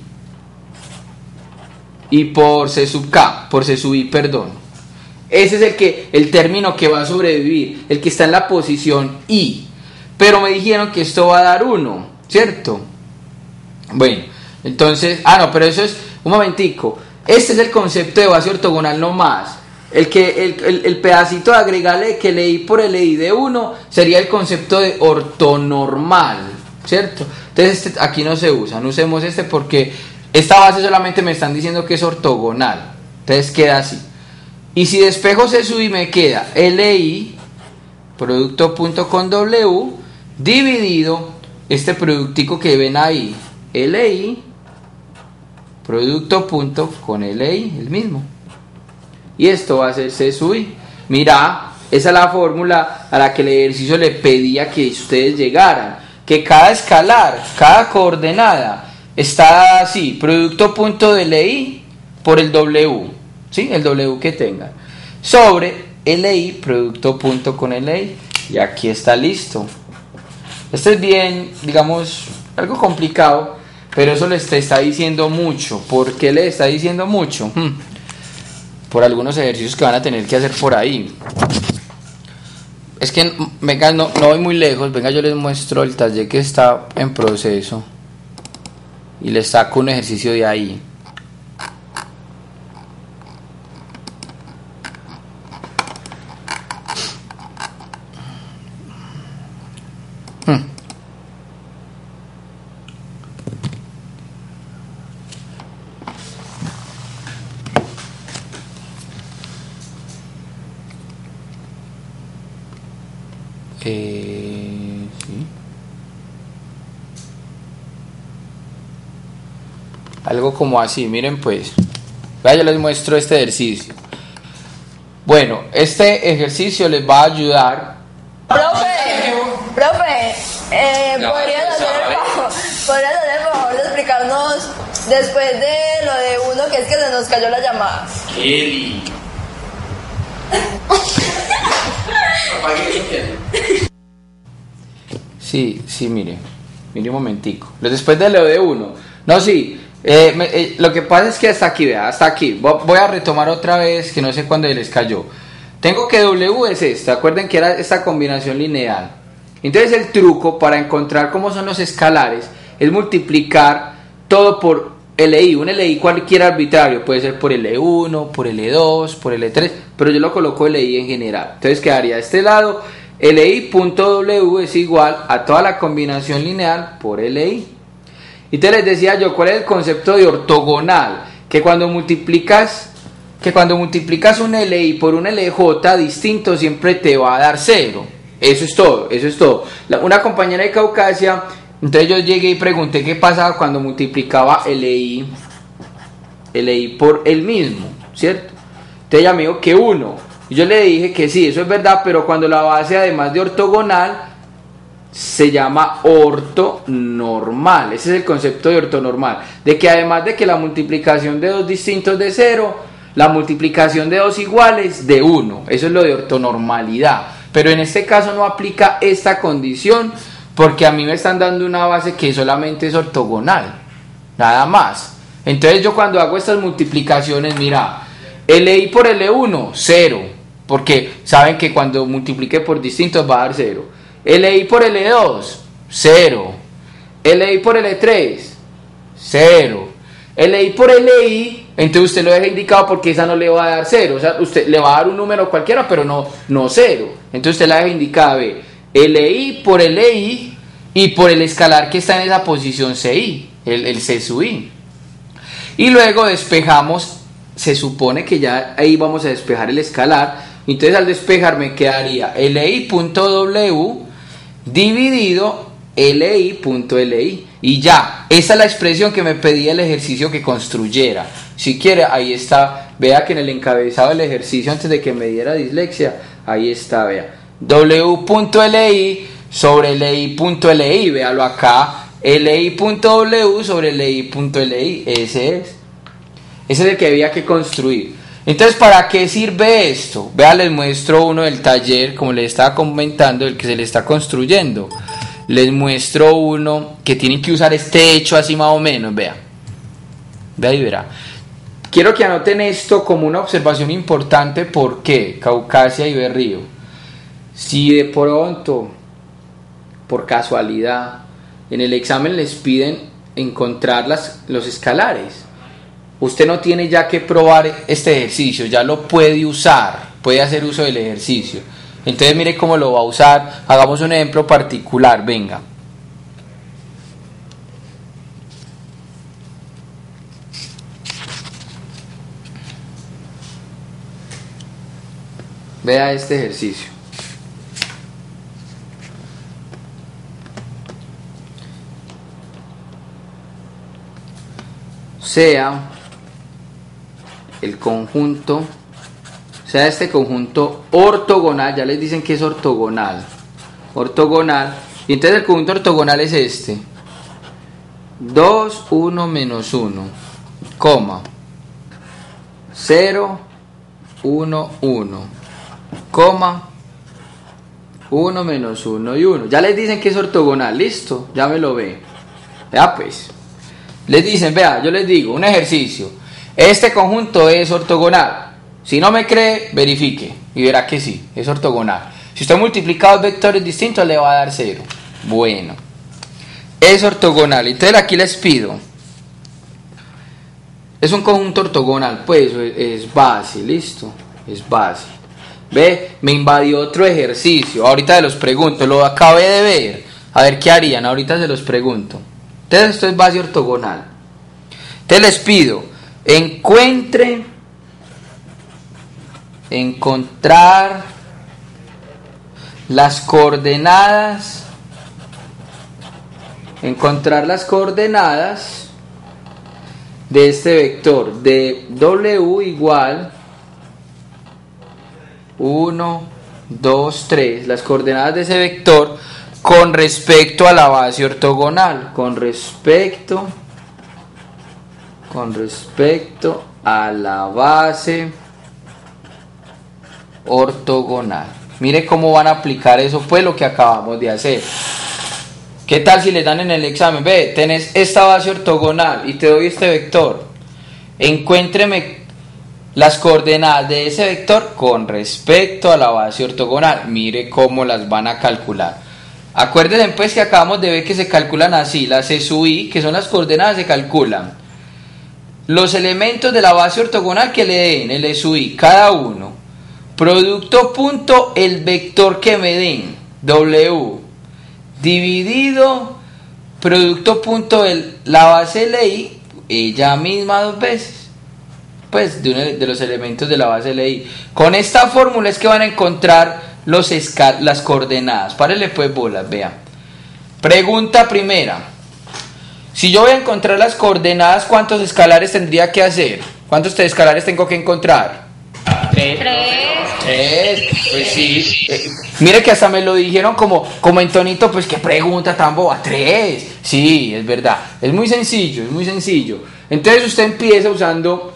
Y por C sub K, por C sub I, perdón. Ese es el que, el término que va a sobrevivir, el que está en la posición I. Pero me dijeron que esto va a dar uno, ¿cierto? Bueno, entonces, ah no, pero eso es, un momentico. Este es el concepto de base ortogonal no más. El, que, el, el, el pedacito de agregarle que leí por L I de uno sería el concepto de ortonormal, ¿cierto? Entonces este aquí no se usa, no usemos este porque esta base solamente me están diciendo que es ortogonal. Entonces queda así. Y si despejo C sub I me queda L I, producto punto con W, dividido este productico que ven ahí, L I, producto punto con L I, el mismo. Y esto va a ser C sub I. Mira, esa es la fórmula a la que el ejercicio le pedía que ustedes llegaran. Que cada escalar, cada coordenada está así. Producto punto de L I por el W. ¿Sí? El W que tengan. Sobre L I, producto punto con L I. Y aquí está listo. Esto es bien, digamos, algo complicado. Pero eso le está diciendo mucho. ¿Por qué le está diciendo mucho? Hmm. Por algunos ejercicios que van a tener que hacer por ahí. Es que, venga, no, no voy muy lejos. Venga, yo les muestro el taller que está en proceso y les saco un ejercicio de ahí. Hmm. Eh, sí. Algo como así, miren pues. Vaya, yo les muestro este ejercicio. Bueno, este ejercicio les va a ayudar. Profe, profe, eh, ¿podrías hacer el favor, podrías hacer el favor de explicarnos después de lo de uno que es que se nos cayó la llamada? Eli. Sí, sí, mire, mire un momentico. Después de lo de uno. No, sí, eh, me, eh, lo que pasa es que hasta aquí, vea, hasta aquí. Voy a retomar otra vez, que no sé cuándo les cayó. Tengo que W es esta, acuerden que era esta combinación lineal. Entonces el truco para encontrar cómo son los escalares es multiplicar todo por L I, un L I cualquier arbitrario, puede ser por L uno, por L dos, por L tres, pero yo lo coloco L I en general. Entonces quedaría de este lado, L I.W es igual a toda la combinación lineal por L I. Y entonces les decía yo, ¿cuál es el concepto de ortogonal? Que cuando multiplicas, que cuando multiplicas un L I por un L J distinto siempre te va a dar cero. Eso es todo, eso es todo. La, una compañera de Caucasia, entonces yo llegué y pregunté qué pasaba cuando multiplicaba L I, L I por el mismo, ¿cierto? Entonces ella me dijo que uno. Y yo le dije que sí, eso es verdad, pero cuando la base además de ortogonal se llama ortonormal. Ese es el concepto de ortonormal, de que además de que la multiplicación de dos distintos de cero, la multiplicación de dos iguales de uno. Eso es lo de ortonormalidad. Pero en este caso no aplica esta condición porque a mí me están dando una base que solamente es ortogonal, nada más. Entonces yo cuando hago estas multiplicaciones, mira, L I por L uno, cero, porque saben que cuando multiplique por distintos va a dar cero. L I por L dos, cero. L I por L tres, cero. L I por L I, entonces usted lo deja indicado porque esa no le va a dar cero. O sea, usted le va a dar un número cualquiera, pero no, no cero. Entonces usted la deja indicada, ve, L I por L I y por el escalar que está en esa posición C I, el, el C sub I. Y luego despejamos, se supone que ya ahí vamos a despejar el escalar. Entonces al despejar me quedaría L I.W dividido L I.L I. Y ya, esa es la expresión que me pedía el ejercicio que construyera. Si quiere, ahí está, vea que en el encabezado del ejercicio, antes de que me diera dislexia, ahí está, vea, W.L I sobre L I.L I, véalo acá, L I.W sobre L I.L I, ese es, ese es el que había que construir. Entonces, ¿para qué sirve esto? Vea, les muestro uno del taller, como les estaba comentando, el que se le está construyendo. Les muestro uno que tienen que usar este hecho así más o menos, vea. Vea y verá. Quiero que anoten esto como una observación importante. ¿Por qué? Caucasia y Berrío. Si de pronto, por casualidad, en el examen les piden encontrar las, los escalares, usted no tiene ya que probar este ejercicio, ya lo puede usar, puede hacer uso del ejercicio. Entonces mire cómo lo va a usar. Hagamos un ejemplo particular, venga. Vea este ejercicio. Sea el conjunto, sea este conjunto ortogonal, ya les dicen que es ortogonal, ortogonal, y entonces el conjunto ortogonal es este, dos, uno, menos uno, coma, cero, uno, uno, coma, uno, menos uno y uno, ya les dicen que es ortogonal, listo, ya me lo ve, ya pues, les dicen, vea, yo les digo, un ejercicio, este conjunto es ortogonal. Si no me cree, verifique y verá que sí, es ortogonal. Si usted multiplica dos vectores distintos, le va a dar cero. Bueno, es ortogonal. Entonces aquí les pido, es un conjunto ortogonal, pues es base, listo, es base. Ve, me invadió otro ejercicio, ahorita se los pregunto, lo acabé de ver, a ver qué harían, ahorita se los pregunto. Entonces esto es base ortogonal. Entonces les pido, encuentre... encontrar las coordenadas, encontrar las coordenadas de este vector de W igual uno, dos, tres, las coordenadas de ese vector con respecto a la base ortogonal, con respecto, con respecto a la base ortogonal. Mire cómo van a aplicar eso, pues lo que acabamos de hacer. ¿Qué tal si les dan en el examen? Ve, tenés esta base ortogonal y te doy este vector. Encuéntreme las coordenadas de ese vector con respecto a la base ortogonal. Mire cómo las van a calcular. Acuérdense pues que acabamos de ver que se calculan así, las C sub i, que son las coordenadas, se calculan los elementos de la base ortogonal que le den, el E sub i, cada uno, producto punto el vector que me den, W, dividido producto punto el, la base L I, ella misma dos veces, pues de, uno de los elementos de la base L I. Con esta fórmula es que van a encontrar los esca las coordenadas. Párenle pues bolas, vean. Pregunta primera. Si yo voy a encontrar las coordenadas, ¿cuántos escalares tendría que hacer? ¿Cuántos escalares tengo que encontrar? Tres. Tres. Pues sí. Eh, mire que hasta me lo dijeron como, como en tonito, pues qué pregunta tan boba. Tres. Sí, es verdad. Es muy sencillo, es muy sencillo. Entonces usted empieza usando,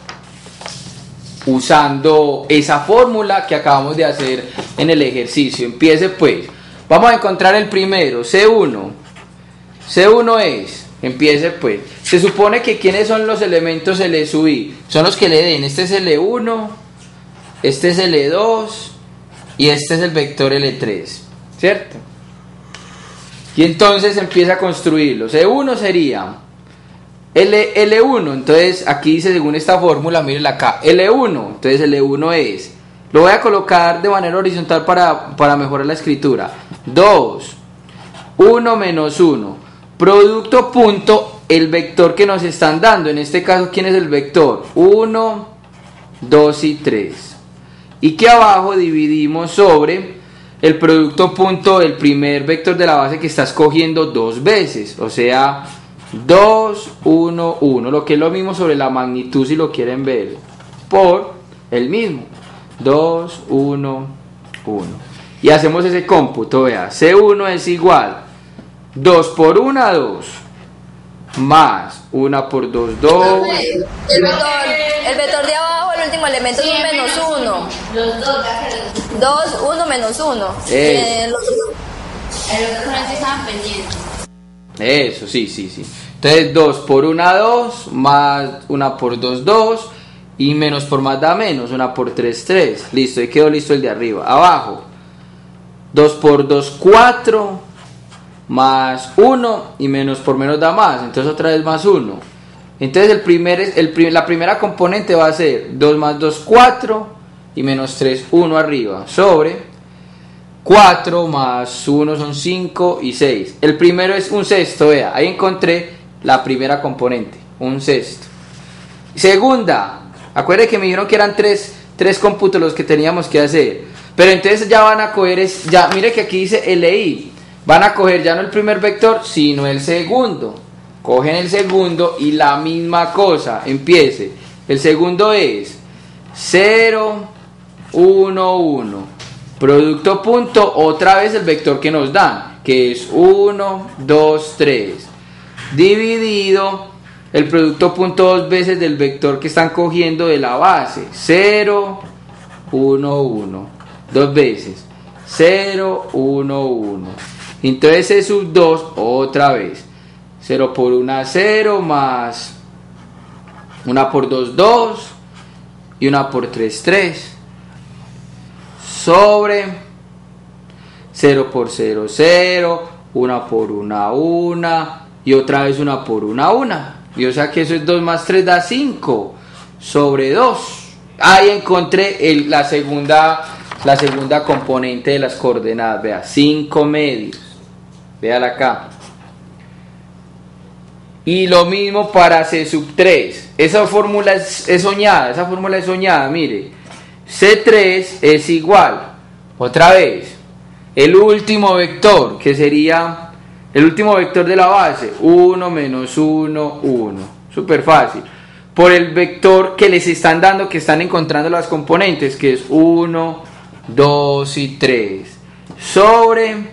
usando esa fórmula que acabamos de hacer en el ejercicio. Empiece pues. Vamos a encontrar el primero, C uno. C uno es... Empiece pues. Se supone que ¿quiénes son los elementos L sub i? Son los que le den. Este es L uno, este es L dos y este es el vector L tres, ¿cierto? Y entonces empieza a construirlo. C uno sería L, L uno, entonces aquí dice según esta fórmula, miren acá, L uno, entonces L uno es, lo voy a colocar de manera horizontal para, para mejorar la escritura, dos, uno menos uno. Producto punto el vector que nos están dando. En este caso, ¿quién es el vector? uno, dos y tres. Y que abajo dividimos sobre el producto punto el primer vector de la base que está escogiendo dos veces. O sea, dos, uno, uno. Lo que es lo mismo sobre la magnitud si lo quieren ver. Por el mismo. dos, uno, uno. Y hacemos ese cómputo. Vea, C uno es igual. dos por uno, dos. Más una por dos, dos. El vector, el vector de abajo, el último elemento es un menos uno. Los dos. dos, uno menos uno. Eh. Eh, los- El otro con este estaban pendientes. Eso, sí, sí, sí. Entonces dos por uno, dos. Más una por dos, dos. Y menos por más da menos. una por tres, tres. Listo, ahí quedó listo el de arriba. Abajo. dos por dos, cuatro. Más uno y menos por menos da más, entonces otra vez más uno. Entonces el primer, el, la primera componente va a ser dos más dos, cuatro y menos tres, uno arriba, sobre cuatro más uno son cinco y seis. El primero es un sexto, vea, ahí encontré la primera componente, un sexto. Segunda, acuérdense que me dijeron que eran tres, tres cómputos los que teníamos que hacer, pero entonces ya van a coger, es, ya mire que aquí dice L I. Van a coger ya no el primer vector, sino el segundo. Cogen el segundo y la misma cosa. Empiece. El segundo es cero, uno, uno. Producto punto, otra vez el vector que nos dan, que es uno, dos, tres. Dividido el producto punto dos veces del vector que están cogiendo de la base. cero, uno, uno. Dos veces. cero, uno, uno. Entonces C sub dos otra vez. cero por uno, cero más una por dos, dos y una por tres, tres. Sobre cero por cero, cero, una por una, una y otra vez una por una, una. Y o sea que eso es dos más tres da cinco sobre dos. Ahí encontré el, la segunda la segunda componente de las coordenadas. Vea, cinco medios. Véala acá. Y lo mismo para C sub tres. Esa fórmula es, es soñada. Esa fórmula es soñada. Mire. C tres es igual. Otra vez. El último vector. Que sería el último vector de la base. uno menos uno, uno. Súper fácil. Por el vector que les están dando. Que están encontrando las componentes. Que es uno, dos y tres. Sobre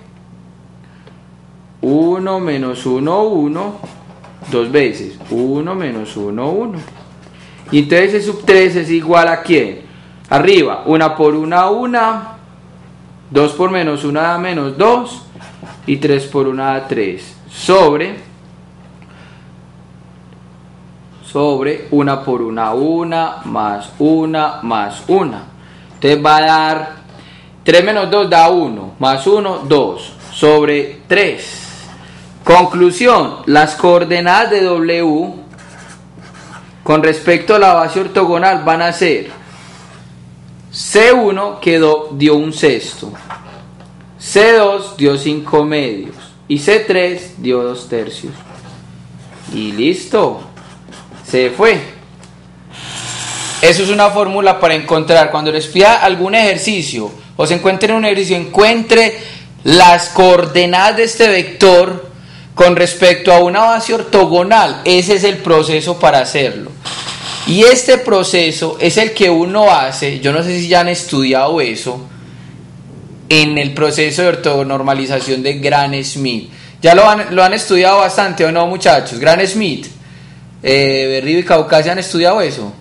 uno menos uno, uno, dos veces, uno menos uno, uno. Y entonces C sub tres es igual a ¿quién? Arriba, una por una, una, dos por menos una da menos dos, y tres por una da tres, sobre, sobre una por una, una, más una, más una. Entonces va a dar tres menos dos da uno, más uno, dos. sobre tres. Conclusión, las coordenadas de W con respecto a la base ortogonal van a ser C uno que do, dio un sexto, C dos dio cinco medios y C tres dio dos tercios. Y listo, se fue. Eso es una fórmula para encontrar, cuando les pida algún ejercicio o se encuentre en un ejercicio, encuentre las coordenadas de este vector con respecto a una base ortogonal. Ese es el proceso para hacerlo. Y este proceso es el que uno hace, yo no sé si ya han estudiado eso, en el proceso de ortonormalización de Gram-Schmidt. ¿Ya lo han, lo han estudiado bastante o no, muchachos? Gram-Schmidt, eh, Berrío y Caucasia, ¿han estudiado eso?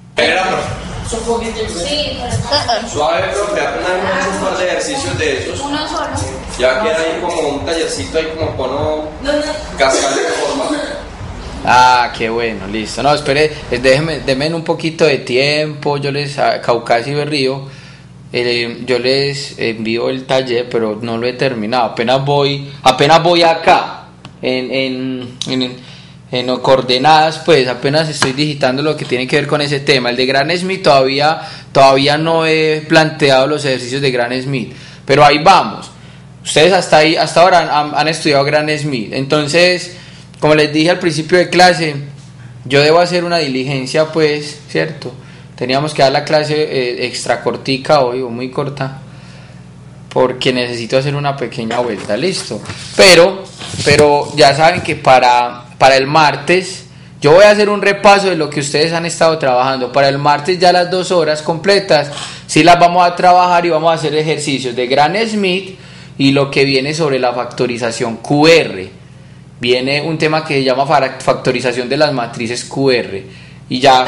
Sí, Suave, profe, apenas hemos hecho un par de ejercicios de esos. uno solo. Ya queda ahí como un tallercito ahí como para no cascar de forma. Ah, qué bueno, listo. No, espere, eh, déjenme, denme un poquito de tiempo. Yo les, a Caucasia y Berrío, eh, yo les envío el taller, pero no lo he terminado. Apenas voy, apenas voy acá, en, en, en en coordenadas, pues apenas estoy digitando lo que tiene que ver con ese tema. El de Gram-Schmidt todavía, todavía no he planteado los ejercicios de Gram-Schmidt, pero ahí vamos. Ustedes hasta ahí, hasta ahora han, han estudiado Gram-Schmidt. Entonces, como les dije al principio de clase, yo debo hacer una diligencia, pues, ¿cierto? Teníamos que dar la clase eh, extra cortica hoy, o muy corta, porque necesito hacer una pequeña vuelta, listo. Pero, pero ya saben que para... Para el martes, yo voy a hacer un repaso de lo que ustedes han estado trabajando. Para el martes ya las dos horas completas, sí las vamos a trabajar y vamos a hacer ejercicios de Gram-Schmidt y lo que viene sobre la factorización Q R. Viene un tema que se llama factorización de las matrices Q R. Y ya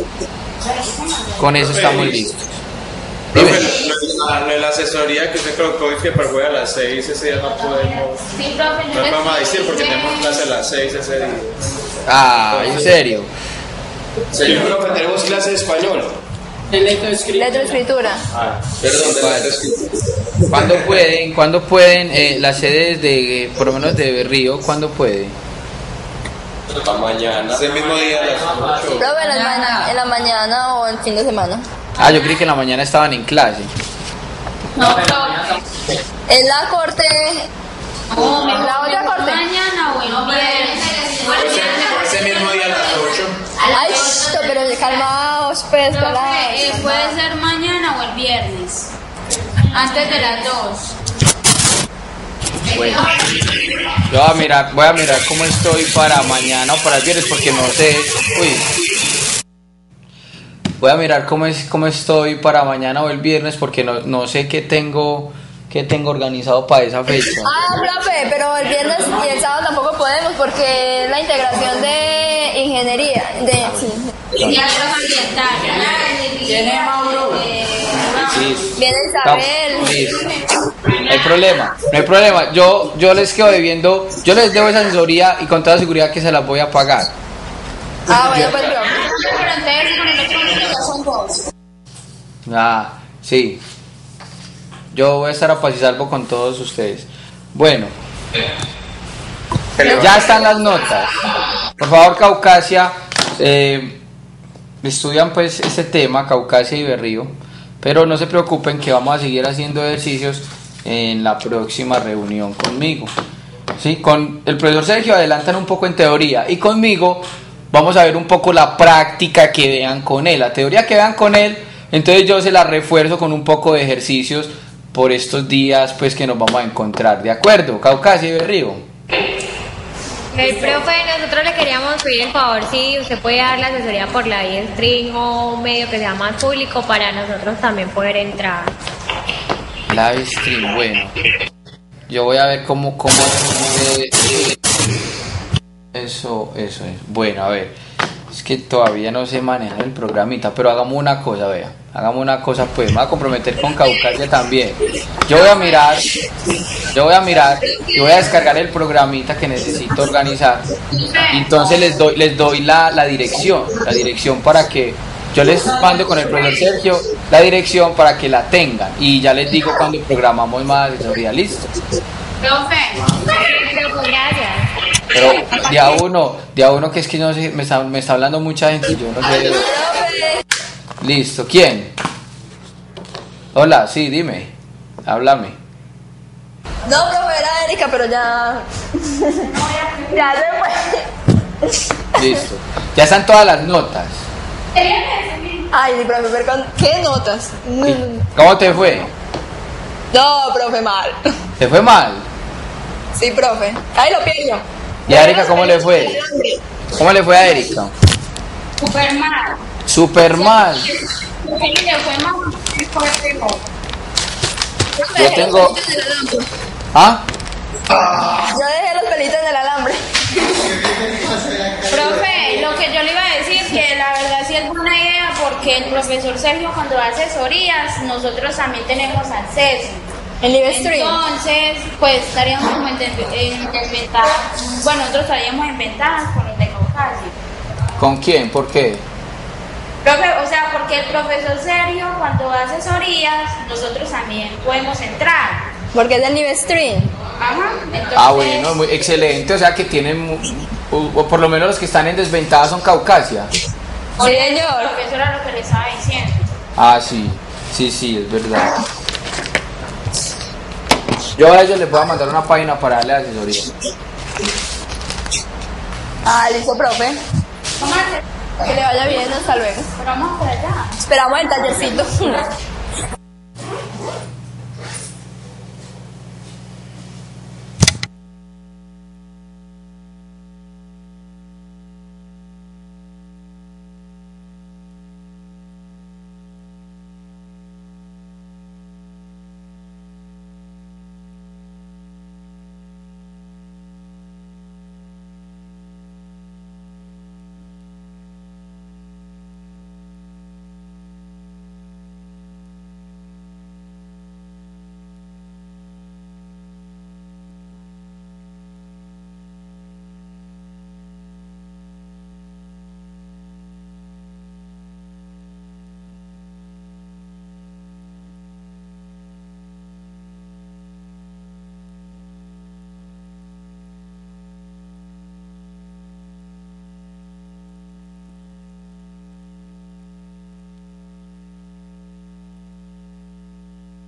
con eso estamos listos. Profe, lo de la asesoría que usted colocó y que para jugar a las seis, ese día no podemos. Sí, profe, No vamos a decir porque tenemos clase a las seis ese día. Ah, ¿en serio? Señor profe, tenemos clase de español. Letroescritura. Ah, perdón, de la ¿Cuándo pueden? ¿Cuándo pueden? Eh, las sedes de, eh, por lo menos de Berrío, ¿cuándo pueden? para mañana. Ese mismo día a las ocho. Profe, en la, ma- en la mañana o el fin de semana. Ah, yo creí que en la mañana estaban en clase. No, profe. En la corte. No, me La otra corte. mañana o el viernes. Ese mismo día a las ocho. Ay, sh, pero calmaos, pues, Profe, para. eh, puede ser mañana o el viernes. Antes de las dos. Bueno, yo voy a mirar, voy a mirar cómo estoy para mañana o para el viernes porque no sé. Uy. Voy a mirar cómo es cómo estoy para mañana o el viernes porque no, no sé qué tengo qué tengo organizado para esa fecha. Ah, profe, pero el viernes y el sábado tampoco podemos porque es la integración de ingeniería. De, sí. Ingenieros ambientales. ¿Tiene Mauro? Sí. Viene Isabel. Listo. No hay problema, no hay problema. Yo yo les quedo debiendo, yo les debo esa asesoría y con toda seguridad que se las voy a pagar. Ah, bueno, pues, profe. Pero entonces con el otro niño ya son dos. Ah, sí. Yo voy a estar a paz y salvo con todos ustedes. Bueno, ya están las notas. Por favor, Caucasia, eh, estudian pues este tema, Caucasia y Berrío, pero no se preocupen que vamos a seguir haciendo ejercicios en la próxima reunión conmigo. Sí, con el profesor Sergio adelantan un poco en teoría y conmigo vamos a ver un poco la práctica que vean con él, la teoría que vean con él. Entonces yo se la refuerzo con un poco de ejercicios por estos días pues que nos vamos a encontrar, ¿de acuerdo? Caucasia y Berrío. El profe, nosotros le queríamos pedir el favor si usted puede dar la asesoría por la iStream o un medio que sea más público para nosotros también poder entrar. Live stream, bueno. Yo voy a ver cómo, cómo eh, eso, eso es. Bueno, a ver. Es que todavía no sé manejar el programita, pero hagamos una cosa, vea. Hagamos una cosa, pues. Me voy a comprometer con Caucasia también. Yo voy a mirar, yo voy a mirar y voy a descargar el programita que necesito organizar. Y entonces les doy, les doy la, la dirección, la dirección para que yo les mando con el profesor Sergio la dirección para que la tengan. Y ya les digo cuando programamos más asesoría, listo. Profe. Pero pues gracias. Pero de a uno, de a uno que es que no sé, me está, me está hablando mucha gente y yo no sé. Profe. Listo, ¿quién? Hola, sí, dime. Háblame. No, profe, era Erika, pero ya. Ya se fue. Listo. Ya están todas las notas. Ay, sí, profe, pero con... ¿qué notas? No, ¿Cómo te fue? no, profe, mal. ¿Te fue mal? Sí, profe. Ahí lo pierdo. ¿Y a Erika cómo le fue? ¿Cómo le fue a Erika? Super mal. Super mal. ¿Qué le fue mal? ¿Qué fue peor? Yo tengo... ¿Ah? Yo dejé los pelitos en el alambre. Profe, lo que yo le iba a decir que la verdad sí es buena idea porque el profesor Sergio cuando da asesorías nosotros también tenemos acceso. El live stream. Entonces, pues estaríamos como en, des- en desventaja. Bueno, nosotros estaríamos en ventaja con los de Caucasia. ¿Con quién? ¿Por qué? Profe, o sea, porque el profesor Sergio cuando da asesorías nosotros también podemos entrar. Porque es el live stream. Ajá. Entonces, Ah, bueno, muy excelente. O sea que tienen, mu- o, o por lo menos los que están en desventaja son Caucasia. por Sí, eso el señor. profesor era lo que le estaba diciendo. Ah, sí. Sí, sí, es verdad. Yo a ellos les voy a mandar una página para darle asesoría. Ah, listo, profe. ¿Cómo hace? Que le vaya bien, hasta luego. Pero vamos por allá. Esperamos el tallercito.